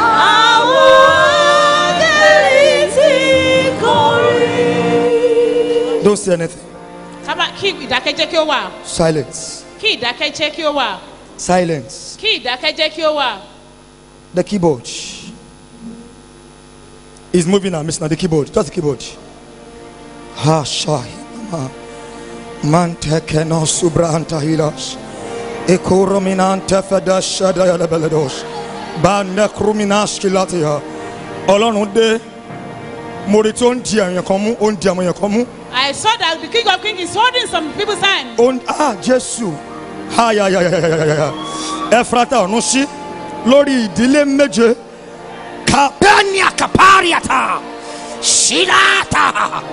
Don't say anything. Sábà kí ìdákẹ́jẹ́ kí ó wà. Silence. Kí ìdákẹ́jẹ́ kí ó wà. Silence. Kí ìdákẹ́jẹ́ kí ó wà. The keyboard is moving now, Mister The keyboard, just the keyboard. Ha shai ma manteke no subranta hilas. Ekorominante fedasha da la beledos. Bande kruminas kilatia. Ọlọ́run dé. Mo rí tó ń di àwọn kan mú, ó ń di àwọn kan mú. I saw that the king of kings is holding some people's hand. Ó ń ah Jésù. Ha ya ya ya ya ya ya ya. Ẹ̀frátà ọ̀run sí lórí ìdílé méje. Kapenia kapariata. Shilata.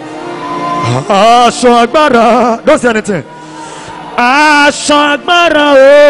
Aṣọ agbára. Don't say anything. Aṣọ agbára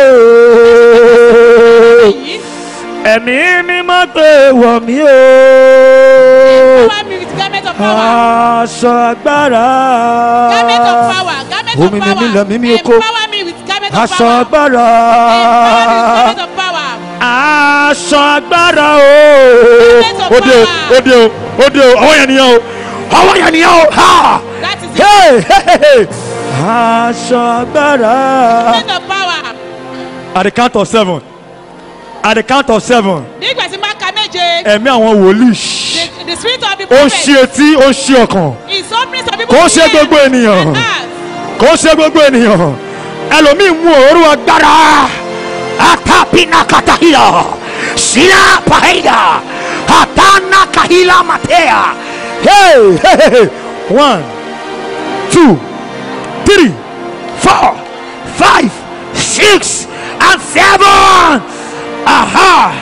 ooo. Ẹ̀mí mímọ́ gbé wọ̀ mí o. Cover me with garment of power. Aṣọ agbára. Garment of power. Garment of Omi mi mi lẹ̀ mí mi oko. power. Empower me with garment of Aṣọ power. agbára. Empower me with garment of power. aṣọ agbára o. Ode o, ode o, ode o, ọwọ́ yẹn nìyẹn o, ọwọ́ yẹn nìyẹn o, ha! That is Hey, hey, hey! Aṣọ agbára. the of power. At the count of seven. At the count of seven. Nígbà tí máa ka méje. Ẹ̀mí àwọn wòlíì. The, the spirit of the Ó ń prophet ṣe etí, ó ń ṣe ọkàn. is opening some people. Kò ń ṣe gbogbo ènìyàn. Kò ń ṣe gbogbo ènìyàn. Ẹlòmíì mú òórùn agbára. Atapina katahila. Sila pahila. Atana kahila matea. Hey, hey, hey, hey. One, two, three, four, five, six, and seven. Aha!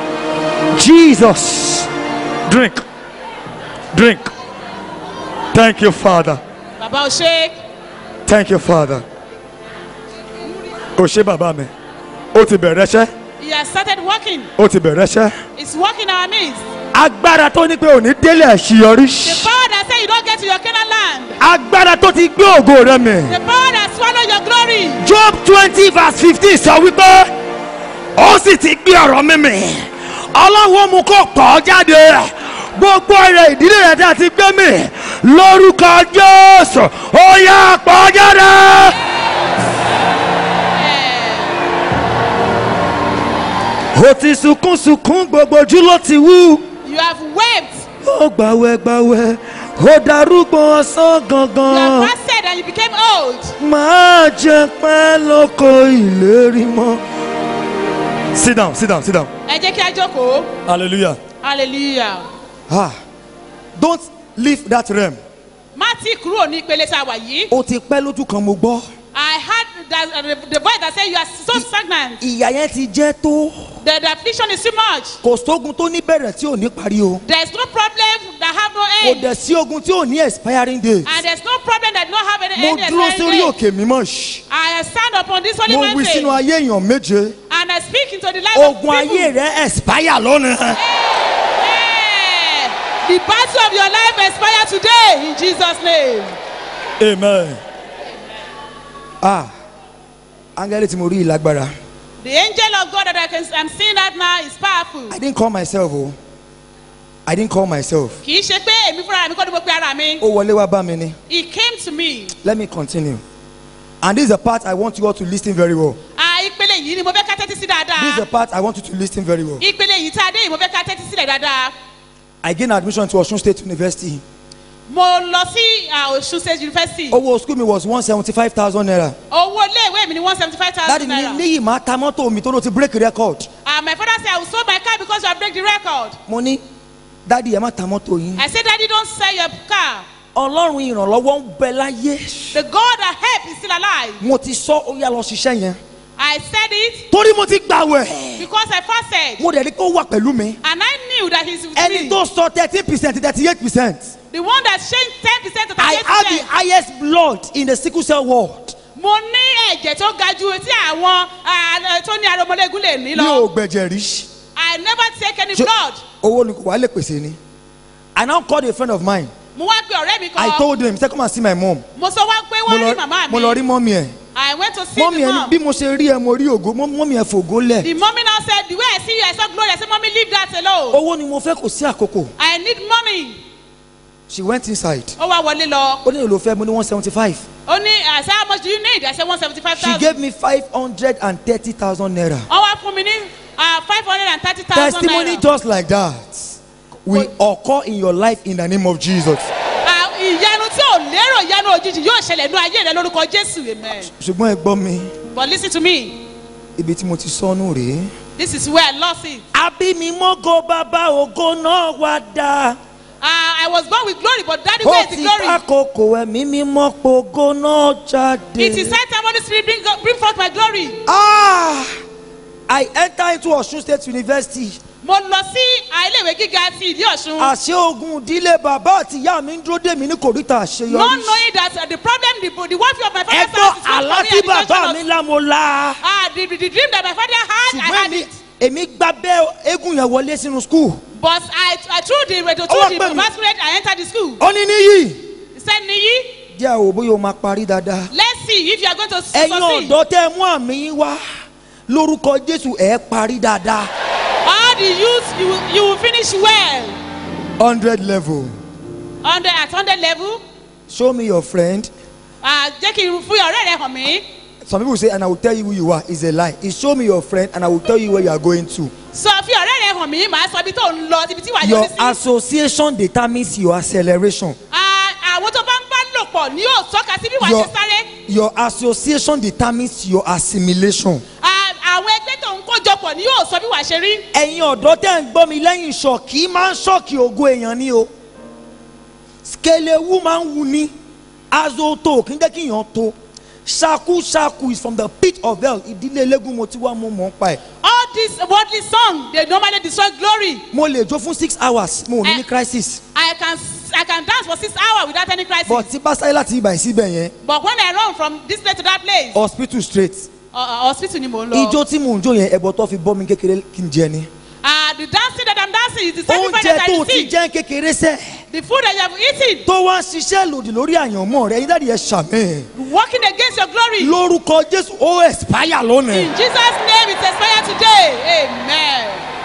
Jesus. Drink. Drink. Thank you, Father. Bàbá o ṣe. Thank you, Father. O ṣé bàbá mi. O ti bẹ̀rẹ̀ ṣẹ́. He has started working. O ti bẹ̀rẹ̀ ṣẹ́. It's working in our midst. Agbára tó ní pé òní délé àṣeyọrí. The power that say you don't get to your Canaan land. Agbára tó ti gbé ògo rẹ mì. The power that swallow your glory. Job twenty verse fifteen sọ wípé ó sì ti gbé ọ̀rọ̀ mi mì. Ọlọ́run mú kó pọ̀ jáde. Gbogbo ẹ̀rẹ̀ ìdílé rẹ̀ tí a ti gbé mì. Lórúkọ Jésù, ó yá pọ̀ jáde. Ó ti sunkún sunkún gbogbo ojú ló ti wú. You have wept. Ó gbàwẹ̀ gbàwẹ̀ ó darúgbó ọsán You have gangan. fasted and you became old. Máa jẹ pẹ́ lóko ìlérí mọ́. Sit down, sit down, sit down. Ẹ jẹ́ kí a jókòó. Hallelujah. Hallelujah. Ah, don't leave that realm. Má tí kúrò ní ìpele tá a wà yìí. Ó ti pẹ́ lójú kan mo gbọ́. I heard that, uh, the, the voice that said you are so stagnant. Ìyà yẹn ti jẹ́ tó. The, the affliction is too much. Kò sógun tó ní bẹ̀rẹ̀ tí ò ní parí o. There is no problem that have no Kò end. dẹ̀ sí ogun tí ò ní expiring date. And there is no problem that don't have any Mo end. dúró expiring sórí date. òkè mímọ́ ṣ. I stand upon this holy Mo wí mountain. sínú ayé èèyàn méje. And I speak into the life of Ogun people. ayé rẹ̀ expire lónìí. Hey, the battle of your life expire today in Jesus' name. Amen. Ah, angẹ́lì tí mo rí ìlágbára. The angel of God that I can, I'm seeing that now is powerful. I didn't call myself o. I didn't call myself. Kì í ṣe pé èmi fúnra mi kọ́ ni mo pe ara mi. Ó wọlé wá bá mi ni. He came to me. Let me continue. And this is the part I want you all to listen very well. Ah, ìpele yìí ni mo fẹ́ ká tẹ́tí sí This is the dáadáa. part I want you to listen very well. Ìpele yìí tá a dé yìí mo fẹ́ ká tẹ́tí sílẹ̀ dáadáa. I gained admission to Osun State University. Mo lọ sí ah, Osun State University. Owó school mi was one seventy five thousand naira. Owó iléèwé mi ni one seventy five Dáàdi thousand mi naira. níyì máa ta mọ́tò mi tó ló ti break record. Ah, my father said I will sold my car because I break the record. Mo ní dáàdi ẹ má ta mọ́tò yín. I said, Daddy, don't sell your car. Ọlọ́run ìrànlọ́wọ́ ń bẹ láyé. The God that help is still alive. Mo ti sọ ó yá lọ ṣiṣẹ́ yẹn. I said it Torí mo ti gbàwẹ̀. because I fasted. Mo dẹ̀ rí pé ó wà pẹ̀lú mi. And I knew that he's with Ẹni me. tó sọ thirteen percent thirty eight percent. The one that changed ten percent to I thirty-eight have the percent. highest blood in the sickle cell world. Mo ní ẹ̀jẹ̀ tó ga ju tí àwọn ah, tó ní aromọlẹ́gùn lè ní Mi lọ. ò gbẹ̀jẹ̀ rí. I never take any Ṣé blood. owó ni kò wá lè pèsè ni. I now called a friend of mine. Mo wá pe ọ̀rẹ́ mi I kan. told him say come and see my mom. Mo sọ wá pé Mo wọ́n rí lọ màmá mo lọ rí mi. mọ́mí ẹ̀. I went to see Mọ́mí the ẹ̀ mom. bí mo ṣe rí ẹ mo rí ògo mọ́- mọ́mí ẹ̀ fògo lẹ̀. The mommy now said, the way I see you, I saw glory. I said, Mommy, leave that alone. Owó ni mo fẹ́ kò sí àkókò. I need money. She went inside. Ó wá wọlé lọ. Ó ní èlò fẹ́ mo ní one seventy five. Ó ní, I said, how much do you need? I said, one seventy-five She thousand. gave me five hundred and thirty thousand naira. Ó wá fún mi ní ah, five hundred thirty thousand Testimony naira. just like that will occur in your life in the name of Jesus. Ah, ìyanu tí ò lérò ìyanu òjijì yóò ṣẹlẹ̀ ní ayé rẹ lórúkọ Jésù. Amen. Ṣùgbọ́n ẹ gbọ́ mi, But listen to me. ibi tí mo ti sọnù rèé. This is where I lost it. Àbí mi mọ́gò bàbá ògo náà wá dá. Uh, I was born with glory, but Daddy, Ó where is the ti glory? àkókò ẹ̀mí mímọ́ pògo náà jáde. It is set time, Holy Spirit, bring, bring forth my glory. Ah! I enter into Osun State University. Mo lọ sí iléèwé gíga ti ìdí Ọ̀ṣun. Àṣé ogun ìdílé bàbá àti ìyá mi ń dúró dè mí ní kòríta Not àṣeyọrí. knowing that uh, the problem, the, the warfare of my father's Ẹ̀gbọ́n house is not àlá for me. tí and the bàbá question mi of- lá mo lá. Ah, the, the, the dream that my father had, I Ṣùgbọ́n had èmi it. èmi gbá bẹ́ eégún yẹn wọlé sínú skul. But I, I through the radio, Ó through wá the pè mí. masquerade, I entered the school. Ó ní níyì. He said, Niyi, Díẹ̀ ò bóyá o máa parí dáadáa. let's see if you are going to Ẹ̀yin succeed. ọ̀dọ́ tẹ́ ẹ mú àmì yín wá lórúkọ Jésù ẹ̀ parí dáadáa. All the youth, you will, you will finish well. hundred level. Under, at hundred level, Show me your friend. ah, jẹ́ kí n fún ọ̀rẹ́ rẹ hàn mí. Some people say, and I will tell you who you are. It's a lie. It's show me your friend, and I will tell you where you are going to. Sọ fi ọ̀rẹ́ rẹ hàn mí, màá sọ ibi tó ń lọ, ibi tí wàá Your yọrí sí. association determines your acceleration. Ah, àwọn tó bá ń bá lò pọ̀ ni yóò tọ́ka sí bí wàá Your, ṣe sáré. your association determines your assimilation. Ah, àwọn ẹgbẹ́ tó ń kójọ pọ̀ ni yóò sọ bí wàá ṣe rí. Ẹ̀yin ọ̀dọ́ tẹ́ ń gbọ́ mi lẹ́yìn ṣọ́ọ̀kì máa ń ṣọ́ọ̀kì ògo èèyàn ni o. Skelewu máa ń wu ni. Azoto kì í jẹ́ kí èèyàn tó. Shaku shaku is from the pit of hell. Ìdílé eléégún mo ti wá mo mọ̀ ń pa ẹ̀. All this worldly song they normally destroy glory. Mo lè jó fún six hours mo ò ní ní crisis. I can I can dance for six hours without any crisis. But tí bá sáré láti ibà síbẹ̀ yẹn. But when I run from this place to that place. Hospital straight. Uh, uh, hospital ni mo ń lọ. Ijó tí mò ń jó yẹn ẹ̀bọ̀ tó fi bọ́ mi kékeré kí n jẹ ni. Ah, the dancing that I'm dancing is the sacrifice Oúnjẹ that I tó ti receive. jẹ́ kékeré sẹ́. The food that you have eaten. Tó wá ń ṣiṣẹ́ lòdì lórí àyànmọ́ rẹ̀ ẹ̀yin dáàdi ẹ̀ ṣàmì. Working against your glory. Lórúkọ Jésù ó expire lónìí. In Jesus' name it expires today. Amen.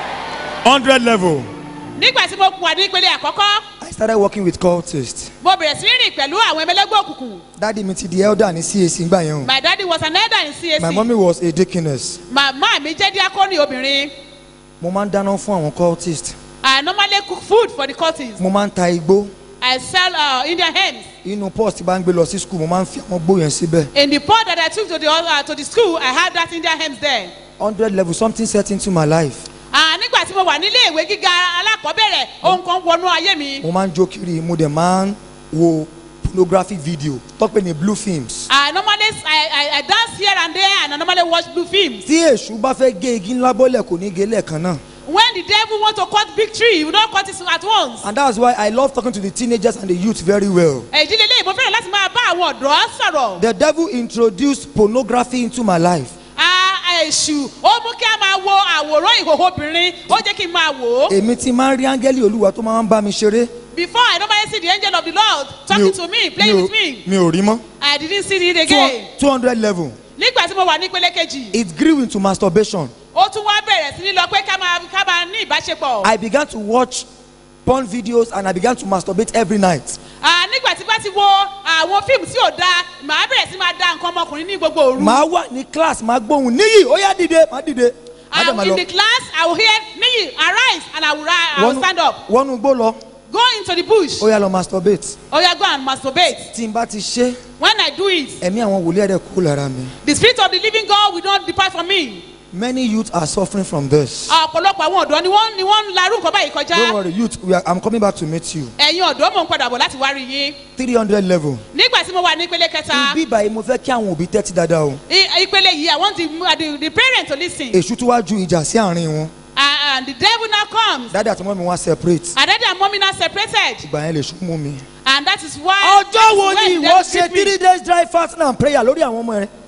hundred level. Nígbà tí mo wà ní ìpele àkọ́kọ́, I started working with cultists. mo bẹ̀rẹ̀ sí rìn pẹ̀lú àwọn ẹmẹlẹ́gbẹ́ òkùnkùn. Dáàdi mi ti di elder ní C A C ńgbà yẹn o. My daddy was an elder in C A C. My mommy was a deaconess. Màmá mi jẹ́ díákọ́nì obìnrin. Mo máa ń dáná fún àwọn cultists. I normally cook food for the cultists. Mo máa ń ta igbó. I sell uh, Indian hens. Inú pọ́ọ̀sì tí bá ń gbé lọ sí school mo máa ń fi àwọn gbó yẹn síbẹ̀. In the pot that I took to the uh, to the school, I had that Indian hens there. hundred level something set into my life. Ah, nígbà tí mo wà nílé ìwé gíga alákọ̀ọ́bẹ̀rẹ̀, ohun kan wọnú ayé mi. Mo máa ń jó kiri mo dẹ̀ máa ń wo pornographic video tọ́pẹ́ ní blue films. I normally I, I, I dance here and there and I normally watch blue films. Tí èṣù bá fẹ́ gé igi ńlá bọ́lẹ̀ kò ní gé lẹ́ẹ̀kan náà. When the devil want to cut big tree, he will not cut it at once. And that's why I love talking to the teenagers and the youth very well. Ìdílé ilé ìbò fẹ́ràn láti máa bá àwọn ọ̀dọ́ sọ̀rọ̀. The devil introduced pornography into my life. Ah, èṣù ó mú kí a máa wo àwòrán ìhòòhò obìnrin, ó jẹ́ kí n máa wò ó. Èmi ti máa ń rí áńgẹ́lì Olúwa tó máa ń bá mi ṣeré. Before I normally see the angel of the Lord talking to me, playing with me. Mi ò rí mọ́. I didn't see it again. two hundred level. Nígbà tí mo wà ní ìpele kejì, It grew into masturbation. ó tún wá bẹ̀rẹ̀ sí ní lọ pé ká máa ká máa ní ìbáṣepọ̀. I began to watch porn videos and I began to masturbate every night. Ah, nígbà tí bá ti wo àwọn fíìmù tí ò dáa, màá bẹ̀rẹ̀ sí máa dá nǹkan ọmọkùnrin ní gbogbo òru. Màá wà ní class màá gbóhùn níyì ó yá dìde màá dìde. Màá dẹ̀ I'm máa in lọ. the class, I will hear Niyi arise and I will, ri- I will Wọnú- stand up. Wọnú gbó lọ. Go into the bush. Ó yá lọ masturbate. Oya go and masturbate. Tí n bá ti ṣe When I do it, ẹ̀mí àwọn wòlíì ẹ̀rẹ̀ kú lára mi. the spirit of the living God will not depart from me. Many youth are suffering from this. Ọ̀pọ̀lọpọ̀ àwọn ọ̀dọ́ ni wọ́n ni wọ́n ń larú nǹkan báyìí Don't kọjá. worry youth we are, I'm coming back to meet you. Ẹ̀yin ọ̀dọ́ mò ń padà bọ̀ láti wá rí yín. three hundred level. Nígbà tí mo wà ní ìpele kẹta, Ibi ìbàyìí mo fẹ́ kí àwọn òbí tẹ́tí dáadáa o. i- ìpele yìí, I want the, the, the parent to listen. Èṣù tó wá ju ìjà sí àárín wọn. And, and the devil now comes. Dáadáa àti mọ́mí wọn separate. And daddy and mommy now separated. Ìgbà yẹn lè ṣú mú mi. And that is why. Ọjọ́ wo that is ni when ìwọ devil ṣe beat me. three days dry fasting and prayer lórí àwọn ọmọ rẹ?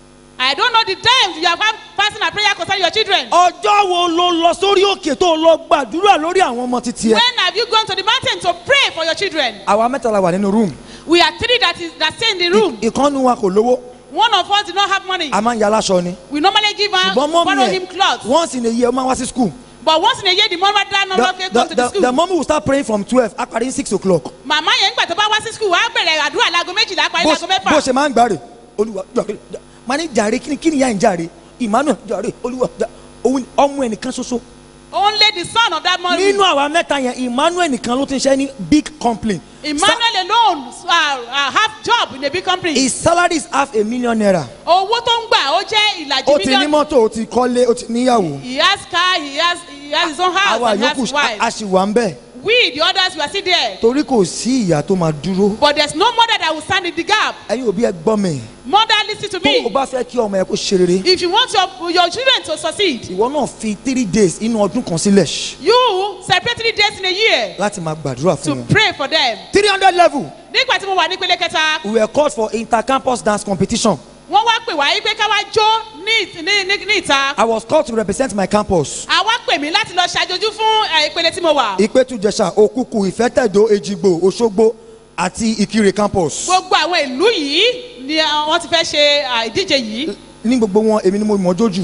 I don't know the times you have had fasting and prayer concerning your children. Ọjọ́ wo ló lọ sórí òkè tó lọ gbàdúrà lórí àwọn ọmọ títí ẹ? When have you gone to the mountain to pray for your children? Àwa mẹ́ta la wà nínú room. We are three that is that stay in the room. Ìkànnì wa kò lówó. One of us did not have money. A máa ń ya aláṣọ ni. We normally give her Ṣùgbọ́n mọ́mí borrow him clothes. ẹ̀ once in a year ó máa wá sí school. But once in a year the mother dad no The, longer the, come to the the, school. the mommy will start praying from twelve á parí six o'clock. Màmá yẹn nígbà tó bá wá sí school wàá bẹ̀rẹ̀ àdúrà láago méjìlá parí Bó láago bó mẹ́fà. ṣe máa ń gbàre olúwa jàre máa ní jàre kí ni kí ni ìyá ń jàre Emmanuel jàre olúwa jà- òun ọmọ ẹnìkan ṣoṣo. Only the son of that mother. Nínú àwa mẹ́ta yẹn Emmanuel nìkan ló ti ń ṣe ní big complaint. Emmanuel alone uh, uh, have job in a big company. His salary is half a million naira. Owó tó ń gbà ó jẹ́ ìlàjì Ó ti ní mílíọ̀nù. mọ́tò ó ti kọ́lé ó ti níyàwó. He has car, he has he has his own house Àwa and he has yòókù his wife. a sì wà ń bẹ̀. We the others we are still there. Torí kò sí ìyá tó máa dúró. But there's no mother that will stand in the gap. Ẹ̀yin òbí ẹ gbọ́ mi. Mother listen to Tó o me. bá fẹ́ kí ọmọ ẹ kó ṣe rere. If you want your your children to succeed, Ìwọ náà fi three days inú ọdún kan sílẹ̀ you separate three days in a year láti máa gbàdúrà to fún wọn. pray for them. three hundred level. Nígbà tí mo wà ní ìpele kẹta, We were called for inter-campus dance competition. wọ́n wá pè wá yí pé ká wá jó ní ní ní ní ìta. I was called to represent my campus. Àwa pè mí láti lọ ṣàjọjú fún eh, ìpele tí mo wà. Ìpẹ́tùjẹsà, Òkùkù, Ìfẹ́tẹ̀dó, Èjìgbò, Òṣogbo àti Ìkirè campus. Gbogbo àwọn ìlú yìí ni ah, wọ́n ti fẹ́ ṣe ah, ìdíje yìí. Ní gbogbo wọn èmi ni mo mọ̀ jójú.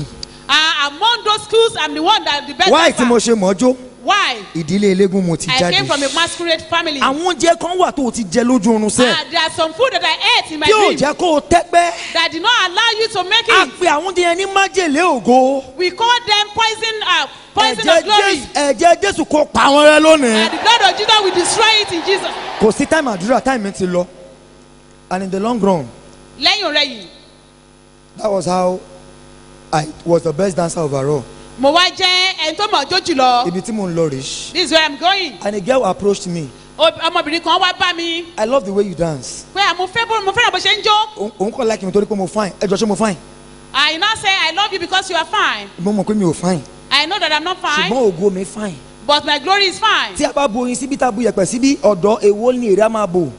Uh, among those schools, I'm the one that the best. why tí mo ṣe mọ́jó Why? ìdílé eléégún mo ti I jáde. came from a masquerade family. àwọn oúnjẹ kan wà tó o ti jẹ lójú oorun sẹ́ẹ̀. Uh, there are some food that I ate in my tí ò dream jẹ́ kó o tẹ́gbẹ́. that did not allow you to make a it. pe àwọn oúnjẹ yẹn ní májèlé ògo. We call them poison, uh, poison ẹ̀jẹ̀ of glory. Jésù ẹ̀jẹ̀ Jésù kò pa wọn rẹ́ lónìí. And the blood of Jesus will destroy it in Jesus. kò sí time àdúrà time mi ti lọ and in the long run Lẹ́yìn ọ̀rẹ́ yìí, that was how I was the best dancer overall. mo wá jẹ́ ẹni tó mọ̀ jó jùlọ. ibi tí mo ń lọ rèé. This is where I'm going. and a girl approached me. Ob- Ọmọbìnrin kan wá bá mi I love the way you dance. pé àmọ́ fẹ́ bó mo fẹ́ràn bó ṣe ń jó. òun òun kọ́ like mi torí pé mo fine ẹ jọ ṣé mo fine. I now say I love you because you are fine. mo mọ̀ pé mi ò fine. I know that I'm not fine, ṣùgbọ́n ògo mi fine. but my glory is fine. tí a bá bo oyin síbi tá a bu yẹ̀pẹ̀ síbi ọ̀dọ̀ èwo ni èrè á máa bò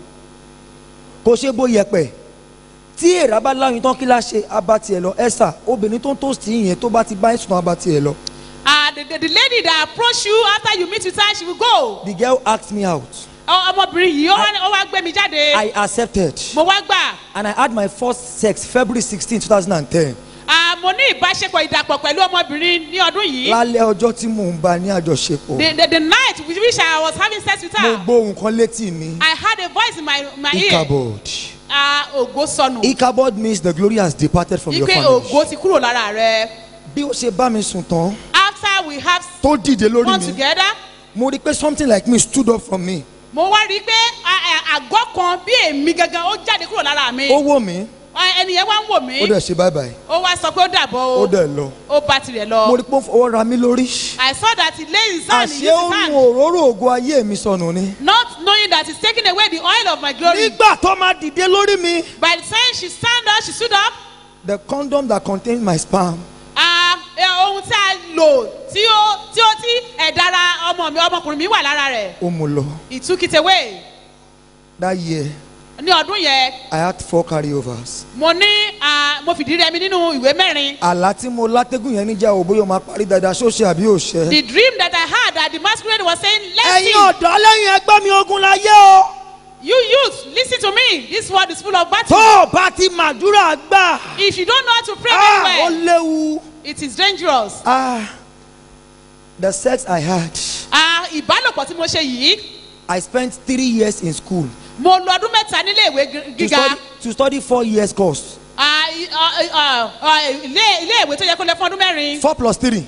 kò ṣe bo yẹ̀pẹ̀ tí èrè bá láyún tán kí la ṣe abá tiẹ̀ lọ ẹ̀sà obìnrin tó ń tòsí yẹn tó bá ti bá ẹ̀sùn abá tiẹ̀ lọ. Uh, the, the, the lady that approached you after you meet with her, she will go. the girl asked me out. Ọ- Ọmọbìnrin yìí ó wá ó wá gbé mi jáde. I accepted. Mo wá gbà. and I had my first sex February sixteenth twenty ten. Ah, mo ní ìbáṣepọ̀ ìdàpọ̀ pẹ̀lú ọmọbìnrin ní ọdún yìí. lálẹ́ ọjọ́ tí mò ń bá ní àjọṣepọ̀ The, the, the night with which I was having sex with mo her, gbóhùn kan létí mi. I had a voice in my, my ear. Ichabod. Ah, ògo sọnù. Ichabod means the glory has departed from your Ike family. ògo ti kúrò lára rẹ. bí ó ṣe bá mi sùn tán After we have tó dìde lórí gone mi together, mo rí i pé something like me stood up from me. mo wá rí i pé a- a- àgọ́ kan bí èmi gangan ó jáde kúrò lára mi. ó wò mí Ah, ẹni yẹn wá ń wò mí. ó dẹ̀ ṣe bye bye Ó wá sọ pé ó dàbọ̀ o. ó dẹ̀ lọ. Ó bá tirẹ̀ mo lọ. rí i pé ó fọwọ́ ra mi lórí. I saw that he lay his hand, he àṣé used ó his nu hand, òróró ògo ayé mi sọnù ni. not knowing that he's taking away the oil of my glory. nígbà tó máa dìde lórí mi. By the time she stand up, she stood up. the condom that contained my sperm Ah, eh, ohun tí a lò tí ó tí ó tí ẹ̀dára ọmọ mi ọmọkùnrin mi wà lára rẹ̀. ó mu lọ. He took it away. that year Ní ọdún yẹn, I had four carryovers. mo ní ah, mo fìdí rẹmi nínú ìwé mẹ́rin. àlá tí mo látẹ́gùn yẹn níjà ò bóyá o máa parí dáadáa ṣó ṣe àbí ò ṣe. The dream that I had that the masquerade was saying, let's ẹ̀yin see. ọ̀dọ́ lẹ́yìn ẹgbẹ́ mi ogun láyé o. You youth, listen to me. This world is full of tó battle. o bá ti màdúrà gbà. If you don't know how to pray ah, very ó well, léwu. it is dangerous. ah the sex I had. Ah, ìbálòpọ̀ tí mo ṣe yìí, I spent three years in school. mo lọ ọdún mẹ́ta nílé ìwé gí- to gíga. study to study four years course. Ah, i- ah, ah, ah, ilé ilé ìwé tó yẹ kó lọ fún ọdún mẹ́rin. four plus three.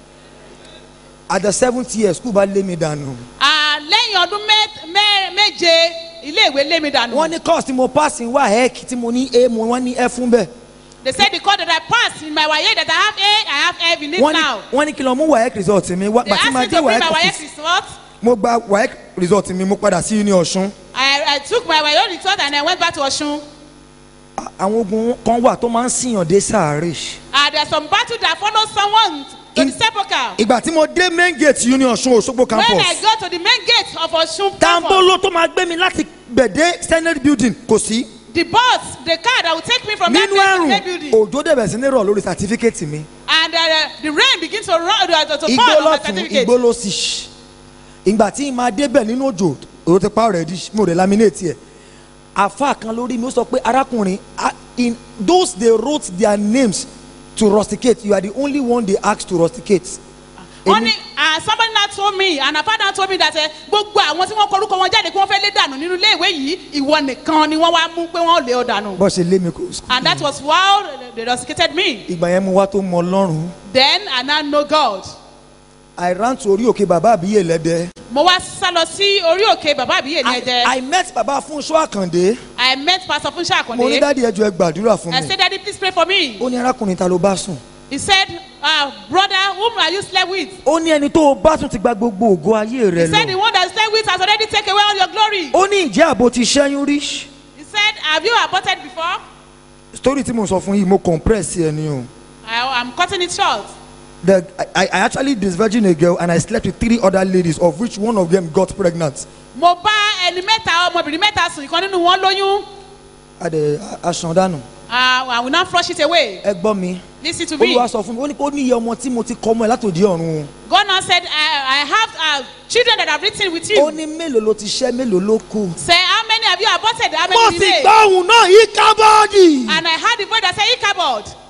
at the seventh year school bá lé mi dànù. Ah, lẹ́yìn ọdún mẹ́- mẹ́- méje ilé ìwé lé mi dànù. wọ́n ní course tí mo pass in WAEC tí mo ní A mo wọ́n ní F fún bẹ́ẹ̀. They said the course that I passed in my WAEC that I have A, I have F in it wọ́n ní now. wọ́n ní kí lọ mú WAEC result mi wá They gbàtí asked máa me dé to bring WAEC my WAEC office. result. mo gba WAEC result mi mo padà sí uni Ọ̀ṣun. I, I took my WAEC result and I went back to Osun. àwọn ogun kan wà tó máa ń sìyàn dé sàárè. Ah, there's some battle that follows someone to In- the sepulchre. ìgbà tí mo dé main gate uni Ọ̀ṣun Òṣogbo When I campus. go to the main gate of Osun campus, tambolo tó máa gbé mi láti gbẹ̀dé senate building kò sí. the bus, the car that will take me from that nínú place to that ẹ̀rùn building, òjò dẹ̀bẹ̀ sí ní rọ̀ lórí certificate mi. and uh, the rain begins to run uh, to, to igbó fall on my lọ́tún certificate. igbó ló sì. ìgbà tí n máa débẹ̀ nínú òjò òjò ti pa already mo rẹ̀ laminate ẹ̀. àfa kan lórí mi ó sọ pé arákùnrin ah, in those they wrote their names to rusticate you are the only one they asked to rusticate. Only uh, somebody now told me and a father told me that uh, gbogbo àwọn tí wọ́n kọ orúkọ wọn jáde kí wọ́n fẹ́ lé dànù nínú ilé ìwé yìí ìwọ nìkan ni wọ́n wá mú pé wọ́n lé ọ dànù. bó ṣe lé mi kó school. And that was how they rusticated me. ìgbà yẹn mo wá tó mọ Ọlọ́run. Then I now know God. I ran to orí òkè bàbá àbíyè lẹ́dẹ̀. Mo wá sá lọ sí orí òkè bàbá àbíyè ní I, Ẹdẹ. I met bàbá Fúnṣọ́ Àkàndé. I met Pastor Funsha mo ní Akonde. dádì ẹjọ́ ẹ gbàdúrà fún I mi. said, Daddy, please pray for me. ó ní arákùnrin ta ló bá sùn. He said, uh, brother, whom are you slept with? ó ní ẹni tó o bá sùn ti gba gbogbo ògo ayé rẹ He said, the lọ. one that slept with has already taken away all your glory. ó ní ìjẹ́ àbò ti ṣẹ́yún rí. He said, have you aborted before? story tí mo sọ fún yìí mo compress ẹ ni o. I, I'm cutting it short. The, I, I actually disvirgin a girl and I slept with three other ladies of which one of them got pregnant. Mo bá ẹni mẹ́ta ọmọbìnrin mẹ́ta sùn ìkan nínú wọn lóyún. adẹ aṣandanu. Uh, I will not flush it away. ẹ gbọ́ mi. Listen to me. olúwa sọ fún mi ó ní kó ní iye ọmọ tí mo ti kọ́ ọmọ ẹ látòdì ọ̀run o. God now said, I, I have uh, children that have written with ó you. ní mélòó ló ti ṣẹ́ mélòó ló kù. Say, how many have you aborted? How mo many sì remain? gbọ́ ohùn náà yí kábọ́ọ̀dì. And I heard the voice that said, Ichabod.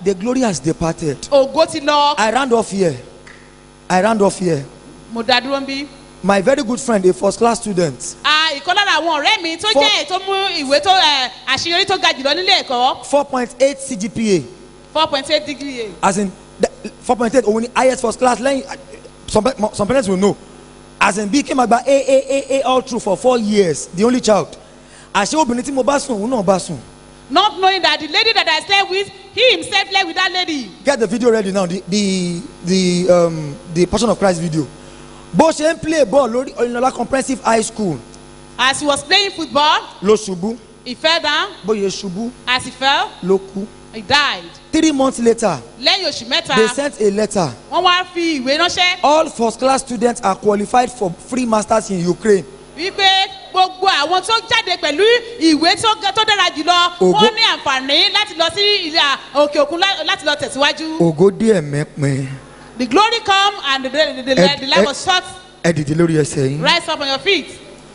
the glory has departed. Ògo ti lọ. I round off here. I round off here. Mo dá dúró ń bí. My very good friend, a first class student. Ah, ìkan lára àwọn ọ̀rẹ́ mi tó jẹ́ èyí tó mú ìwé tó ẹ̀, àṣeyọrí tó ga jùlọ nílé ẹ̀kọ́. four point eight C G P A. four point eight degree. As in four point eight òun ni highest first class lẹ́yìn some some parents will know. As in bí came agba A A A A all through for four years, the only child. Àṣé obìnrin tí mo bá sùn òun náà bá sùn. Not knowing that the lady that I slept with, he himself slept with that lady. Get the video ready now. The the the um the Passion of Christ video. Bó ṣe ń play ball lórí Oyinlọ́lá Comprehensive High School. As he was playing football, Ló ṣubú. he fell down. Bóyá ṣubú. As he fell, Ló kú. he died. Three months later, Lẹ́yìn oṣù mẹ́ta, they sent a letter. wọ́n wá fi ìwé ránṣẹ́ All first class students are qualified for free masters in Ukraine. wípé gbogbo àwọn tó jáde pẹ̀lú ìwé tó ga- tó dára jùlọ Ògo- wọ́n ní àǹfààní láti lọ sí ilẹ̀ òkè òkun lá- láti lọ tẹ̀síwájú. Ògo díẹ̀ mẹ́pin. The glory come and the, the, the, Ed- the life Ed- was short. Ẹ dìde lórí ẹsẹ̀ yín. Rise up on your feet.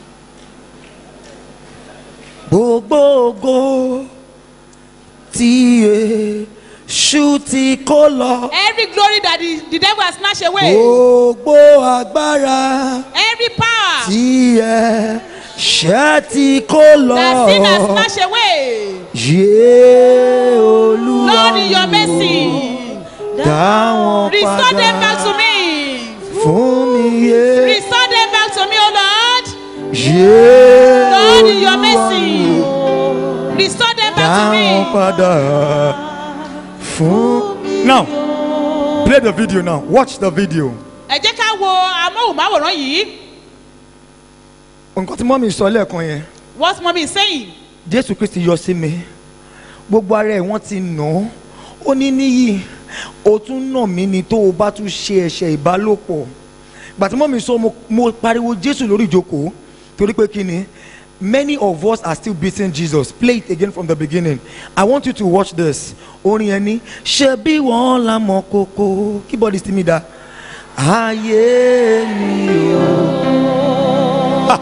Gbogbo ògo tí èṣù ti kó lọ. Every glory that the, the devil has snatched away, Gbogbo agbára every power tí ẹ̀ṣẹ̀ ti kó lọ. that sin has snatched away, Yé Olúwa Lord, in your mercy, dá wọn restore them back to padà me. fún mi yé. Restore them back to me, O Lord. Yé Lord, in your Olúwa mercy, restore them back dá to wọn me. padà fún mi. Now, play the video now. Watch the video. Ẹ jẹ́ ká wo amóhùnmáwòrán yìí. Nǹkan tí mọ́mí sọ lẹ́ẹ̀kan yẹn. What mommy is saying? Jésù Kristi yọ sí mi. Gbogbo ara ẹ̀ wọ́n ti nà án. Ó ní níyì. O tún nà mí ni tó o bá tún ṣe ẹ̀ṣẹ̀ ìbálòpọ̀. Gbàtí mọ́mí sọ mo, mo pariwo Jésù lórí ìjókòó. Torí pé kí ni? Many of us are still beating Jesus. Play it again from the beginning. I want you to watch this. Orin ẹni. Ṣebí wọ́n la mọ̀ kókó. Keyboard is mi dá. Ayé mi o.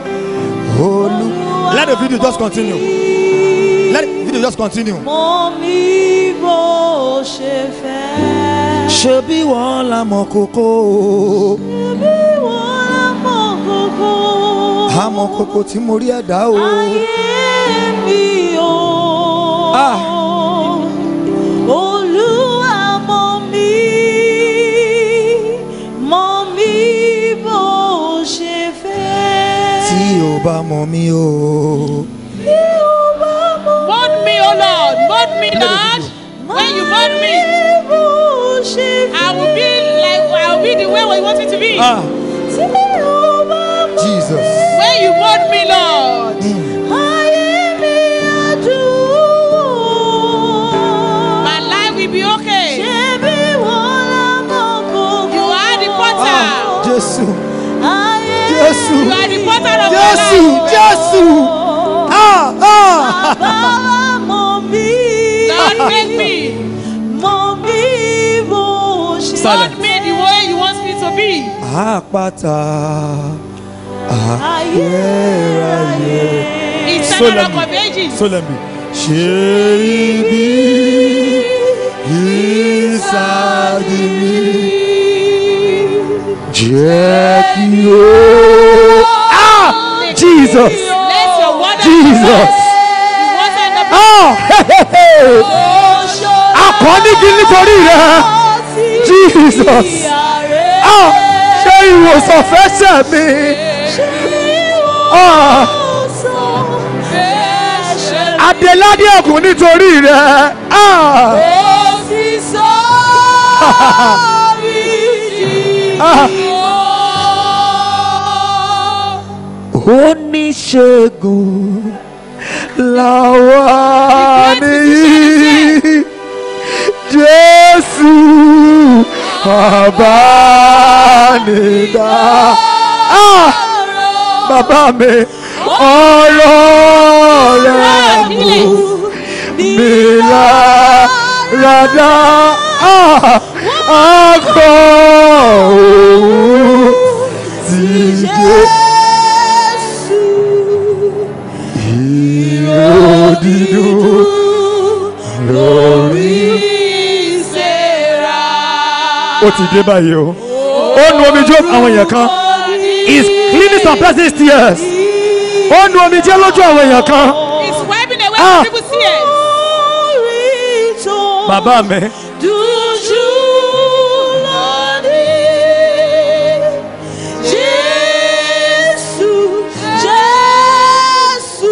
Olú. Let the video just continue. Let the video just continue. Mọ mi bó ṣe fẹ́. Ṣebí wọ́n la mọ̀ kókó. Bí wọ́n mọ̀ kókó. Àmọ́ kókó tí mo rí ẹ̀dá o. Ayé mi o. Ah. Olúwa mọ mi. Mọ mi bó ṣe fẹ́. Tí o bá mọ̀ mí o. Bí o bá mọ Mold me, O Lord. Mold me, Lord. When you mold me, bó ṣe fẹ́. I will be like I will be the way you want me to be. Ah, Tí o bá mọ. Jesus. When you mold me, Lord, Ayé mi adùn. my life will be okay. Ṣebí wọ́n la mọ̀ kókó. You are the potter. Ah, Jésù. Ayé Jésù. You are the potter of my Jésù. life. Jésù. Ah, ah. bàbá mọ̀ mí. Lord, make me. Mọ̀ mí bó ṣe. Silence. Mold me the way you want me to be. Àpáta. Ayérayé. Eternal rock of ages. Solemnly. Ṣé ibi ìsádi mi jẹ́ kí o. Ah! Jesus! Let your water Jesus! the water in the Ah! Hey, hey, hey! Akọ́nigi nítorí rẹ̀. Jesus! Ah! Ṣé ìwòsàn fẹsẹ̀ mi? Ah! Adéládé ògùn nítorí rẹ̀. Ah! Ah! Oníṣègùn làwa nìyí. Jésù àbánidá. Ah! Bàbá mi ọ̀rọ̀ rẹ̀ mú mi láradá. Ah! Akọ òun ti dé. Ìró dídùn lórí ó ti dé báyìí o. ó nu omijé àwọn èèyàn kan. is cleaning some person's tears. ó nu omijé lójú àwọn èèyàn kan. He's wiping away Ah. people's tears. bàbá mi. Dúdú lónìí, Jésù, Jésù,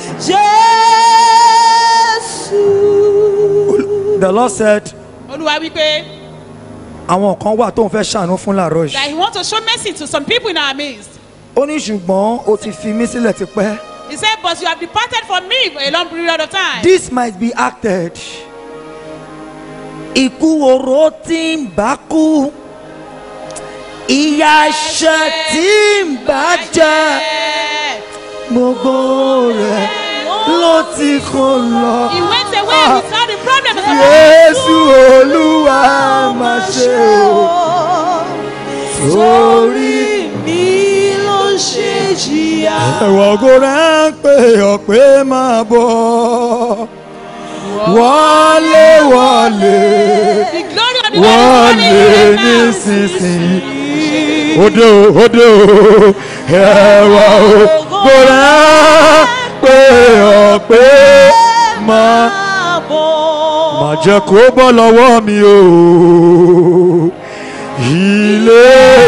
Jésù. The Lord said Olúwa wípé àwọn kan wà tó ń fẹ́ ṣàánú fún làárọ̀ that yìí. he wants to show mercy to some people in our midst. ó ní ṣùgbọ́n o ti fi mí sílẹ̀ tipẹ́. He said, but you have departed from me for a long period of time. This might be acted. Ikú oró tí ń bá kú, ìyà ẹ̀ṣẹ̀ tí ń bá jẹ, gbogbo rẹ̀ ló ti kó lọ. He went away Ah. without the problem of the Jésù Olúwa máa ṣe o, sórí Mi ló ṣe jìyà. ẹ̀wọ̀n ògo rẹ̀ ń pè ọ́ pé máa bọ̀. Wọlé wọlé The glory of the wọlé Lord is coming now. nísinsìnyí. Òde o òde o ẹ̀wà ògo rẹ̀ pé ọ́ pé máa má jẹ́ kó bọ́ lọ́wọ́ mi o. Ilé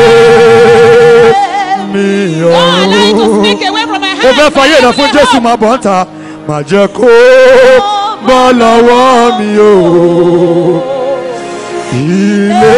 mi Don't allow it to ọ̀run. sneak away from my hand. Mo fẹ́ fayé rẹ̀ fún Jésù máa bọ̀ ń ta. Má jẹ́ kó bọ́ lọ́wọ́ mi o. Ilé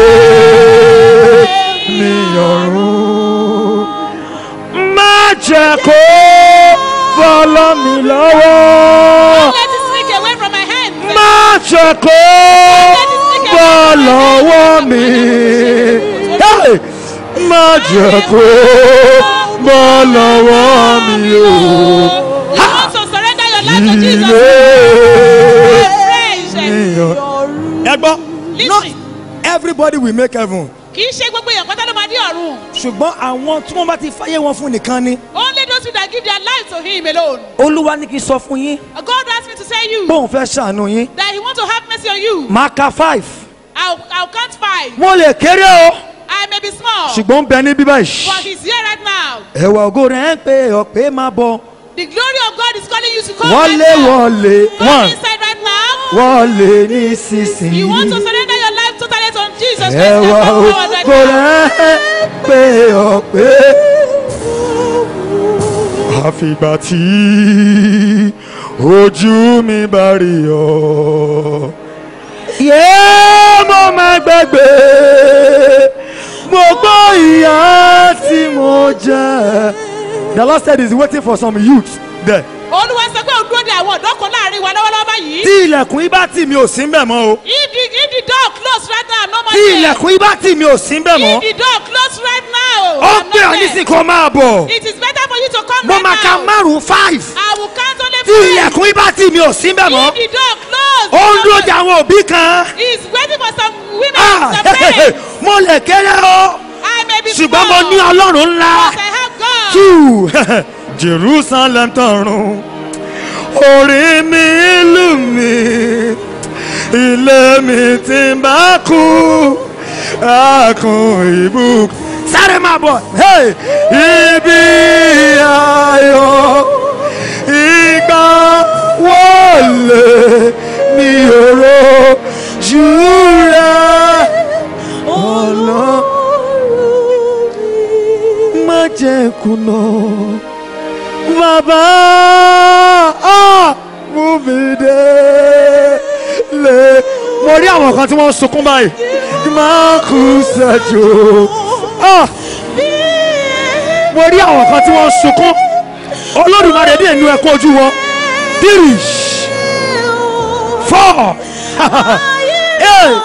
mi ọ̀run. Má jẹ́ kó bọ́ lọ́ mi lọ́wọ́. Don't let it sneak away from my hand. Má jẹ́ kó bọ́ lọ́wọ́ mi. Hey! Má jẹ́ kó bọ́ lọ́wọ́ mi o. You want to surrender your life to Jesus. Ilé Praise him. ẹ gbọ́. Not Listen. everybody will make heaven. Kì í ṣe gbogbo èèyàn pátá ló máa dé ọ̀run. Ṣùgbọ́n àwọn tí wọ́n bá ti fáyé wọn fún nìkan ni. Only those people that give their life to him alone. Olúwa ní kí n sọ fún yín. God asked me to tell you Bóun fẹ́ ṣàánú yín. that he wants to have mercy on you. Máa ka five. I'll, I'll count five. Wọ́n lè kéré o. I may be small, Ṣùgbọ́n ń bẹ ní bíbá but yìí. he's here right now. Ẹ̀wà ògo rẹ̀ ń pè ọ́ pé máa bọ̀. The glory of God is calling you to come Wọlé right now. wọlé. Come One. inside right now. Wọlé You want to nísinsìnyí. surrender your life totally to Jesus Christ. Ẹ̀wà Come forward right ògo now. rẹ̀ pè ọ́ pé. Àfìgbà tí ojú mi bá rí ọ. Yé mo máa gbàgbé gbogbo ìyà tí mo jẹ. The Lord said he is waiting for some youth there. Olúwa sọ pé òun dúró de àwọn ọ̀dọ́ kan láàrin wa lọ́wọ́lọ́wọ́ báyìí. Tí ilẹ̀kùn ibà tì mí ò sí mbẹ̀ mọ́ o. If the, if the door close right now, I'm not Tí ilẹ̀kùn ibà tì mí ò sí mbẹ̀ mọ́. If the door close right now, Ó I'm pè ọ́ not nísìnyí there. kó máa bọ̀. It is better for you to come Mo right máa ka now. márùn-ún five. I will count only Tí five. ilẹ̀kùn ibà tì mí ò sí mbẹ̀ mọ́. If the door close, Ó ń dúró de àwọn òbí kan. he's waiting for some women, Ah, some parents. mo lè kéré o. I may be Ṣùgbọ́n small, mo ní Ọlọ́run ńlá. but I have God. Two. Jerusalem tọ̀run. Orí mi ìlú mi. Ilé mi tí ń bá kú. Àkùn ìbùkún. Sáré máa bọ̀. Hey! Ibi ayọ̀. Ìgbà wọlé mi òró jùlọ. Ọ̀nà má jẹ́ kùnà. Bàbá ah, mú mi dé lé. Mo rí àwọn kan tí wọ́n ń sunkún báyìí. Má kú sẹ́jọ́. Ah, mo rí àwọn kan tí wọ́n ń sunkún. Olódùmarè dé inú ẹkún ojú wọn. Three, four, eight.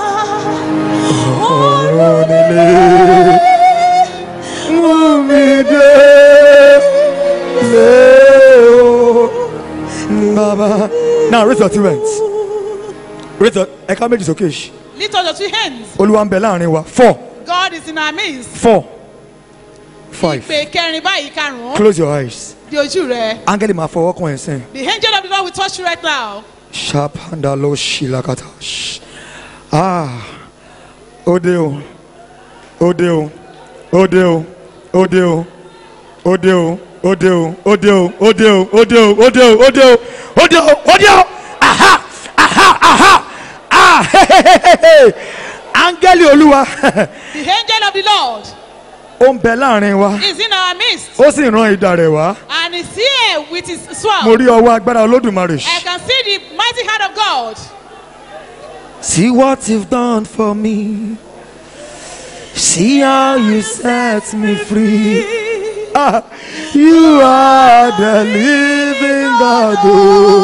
Ọ̀run nílé. Mú mi dé lé o. Bàbá. Now raise your two hands. Raise your ẹ̀ka méjì sókè. Lift up your two hands. Olúwa ń bẹ láàrin wa. Four, God is in our midst. four, five. Ìpè kẹrin báyìí karùn-ún. Close your eyes. Di ojú rẹ. Áńgẹ́lì máa fọwọ́ kàn ẹ́ sẹ́yìn. The angel of the Lord will touch you right now. Sharp handalo shilakata. Ah. Odeo, Odeo, Odeo, Odeo, Odeo, Odeo, Odeo, Odeo, Odeo, Odeo, Odeo, Odeo, Odeo. Aha, aha, aha. Ah, hey, hey, hey, hey. Angel Olúwa. The angel of the Lord Ó ń bẹ láàrin wa. is in our midst. Ó sì rán idà rẹ̀ wá. And is here with his sword. Mo rí ọwọ́ agbára Olódùmarè. I can see the mighty hand of God. See what you've done for me. See how you set me free. Ah, you are the living God. Oh.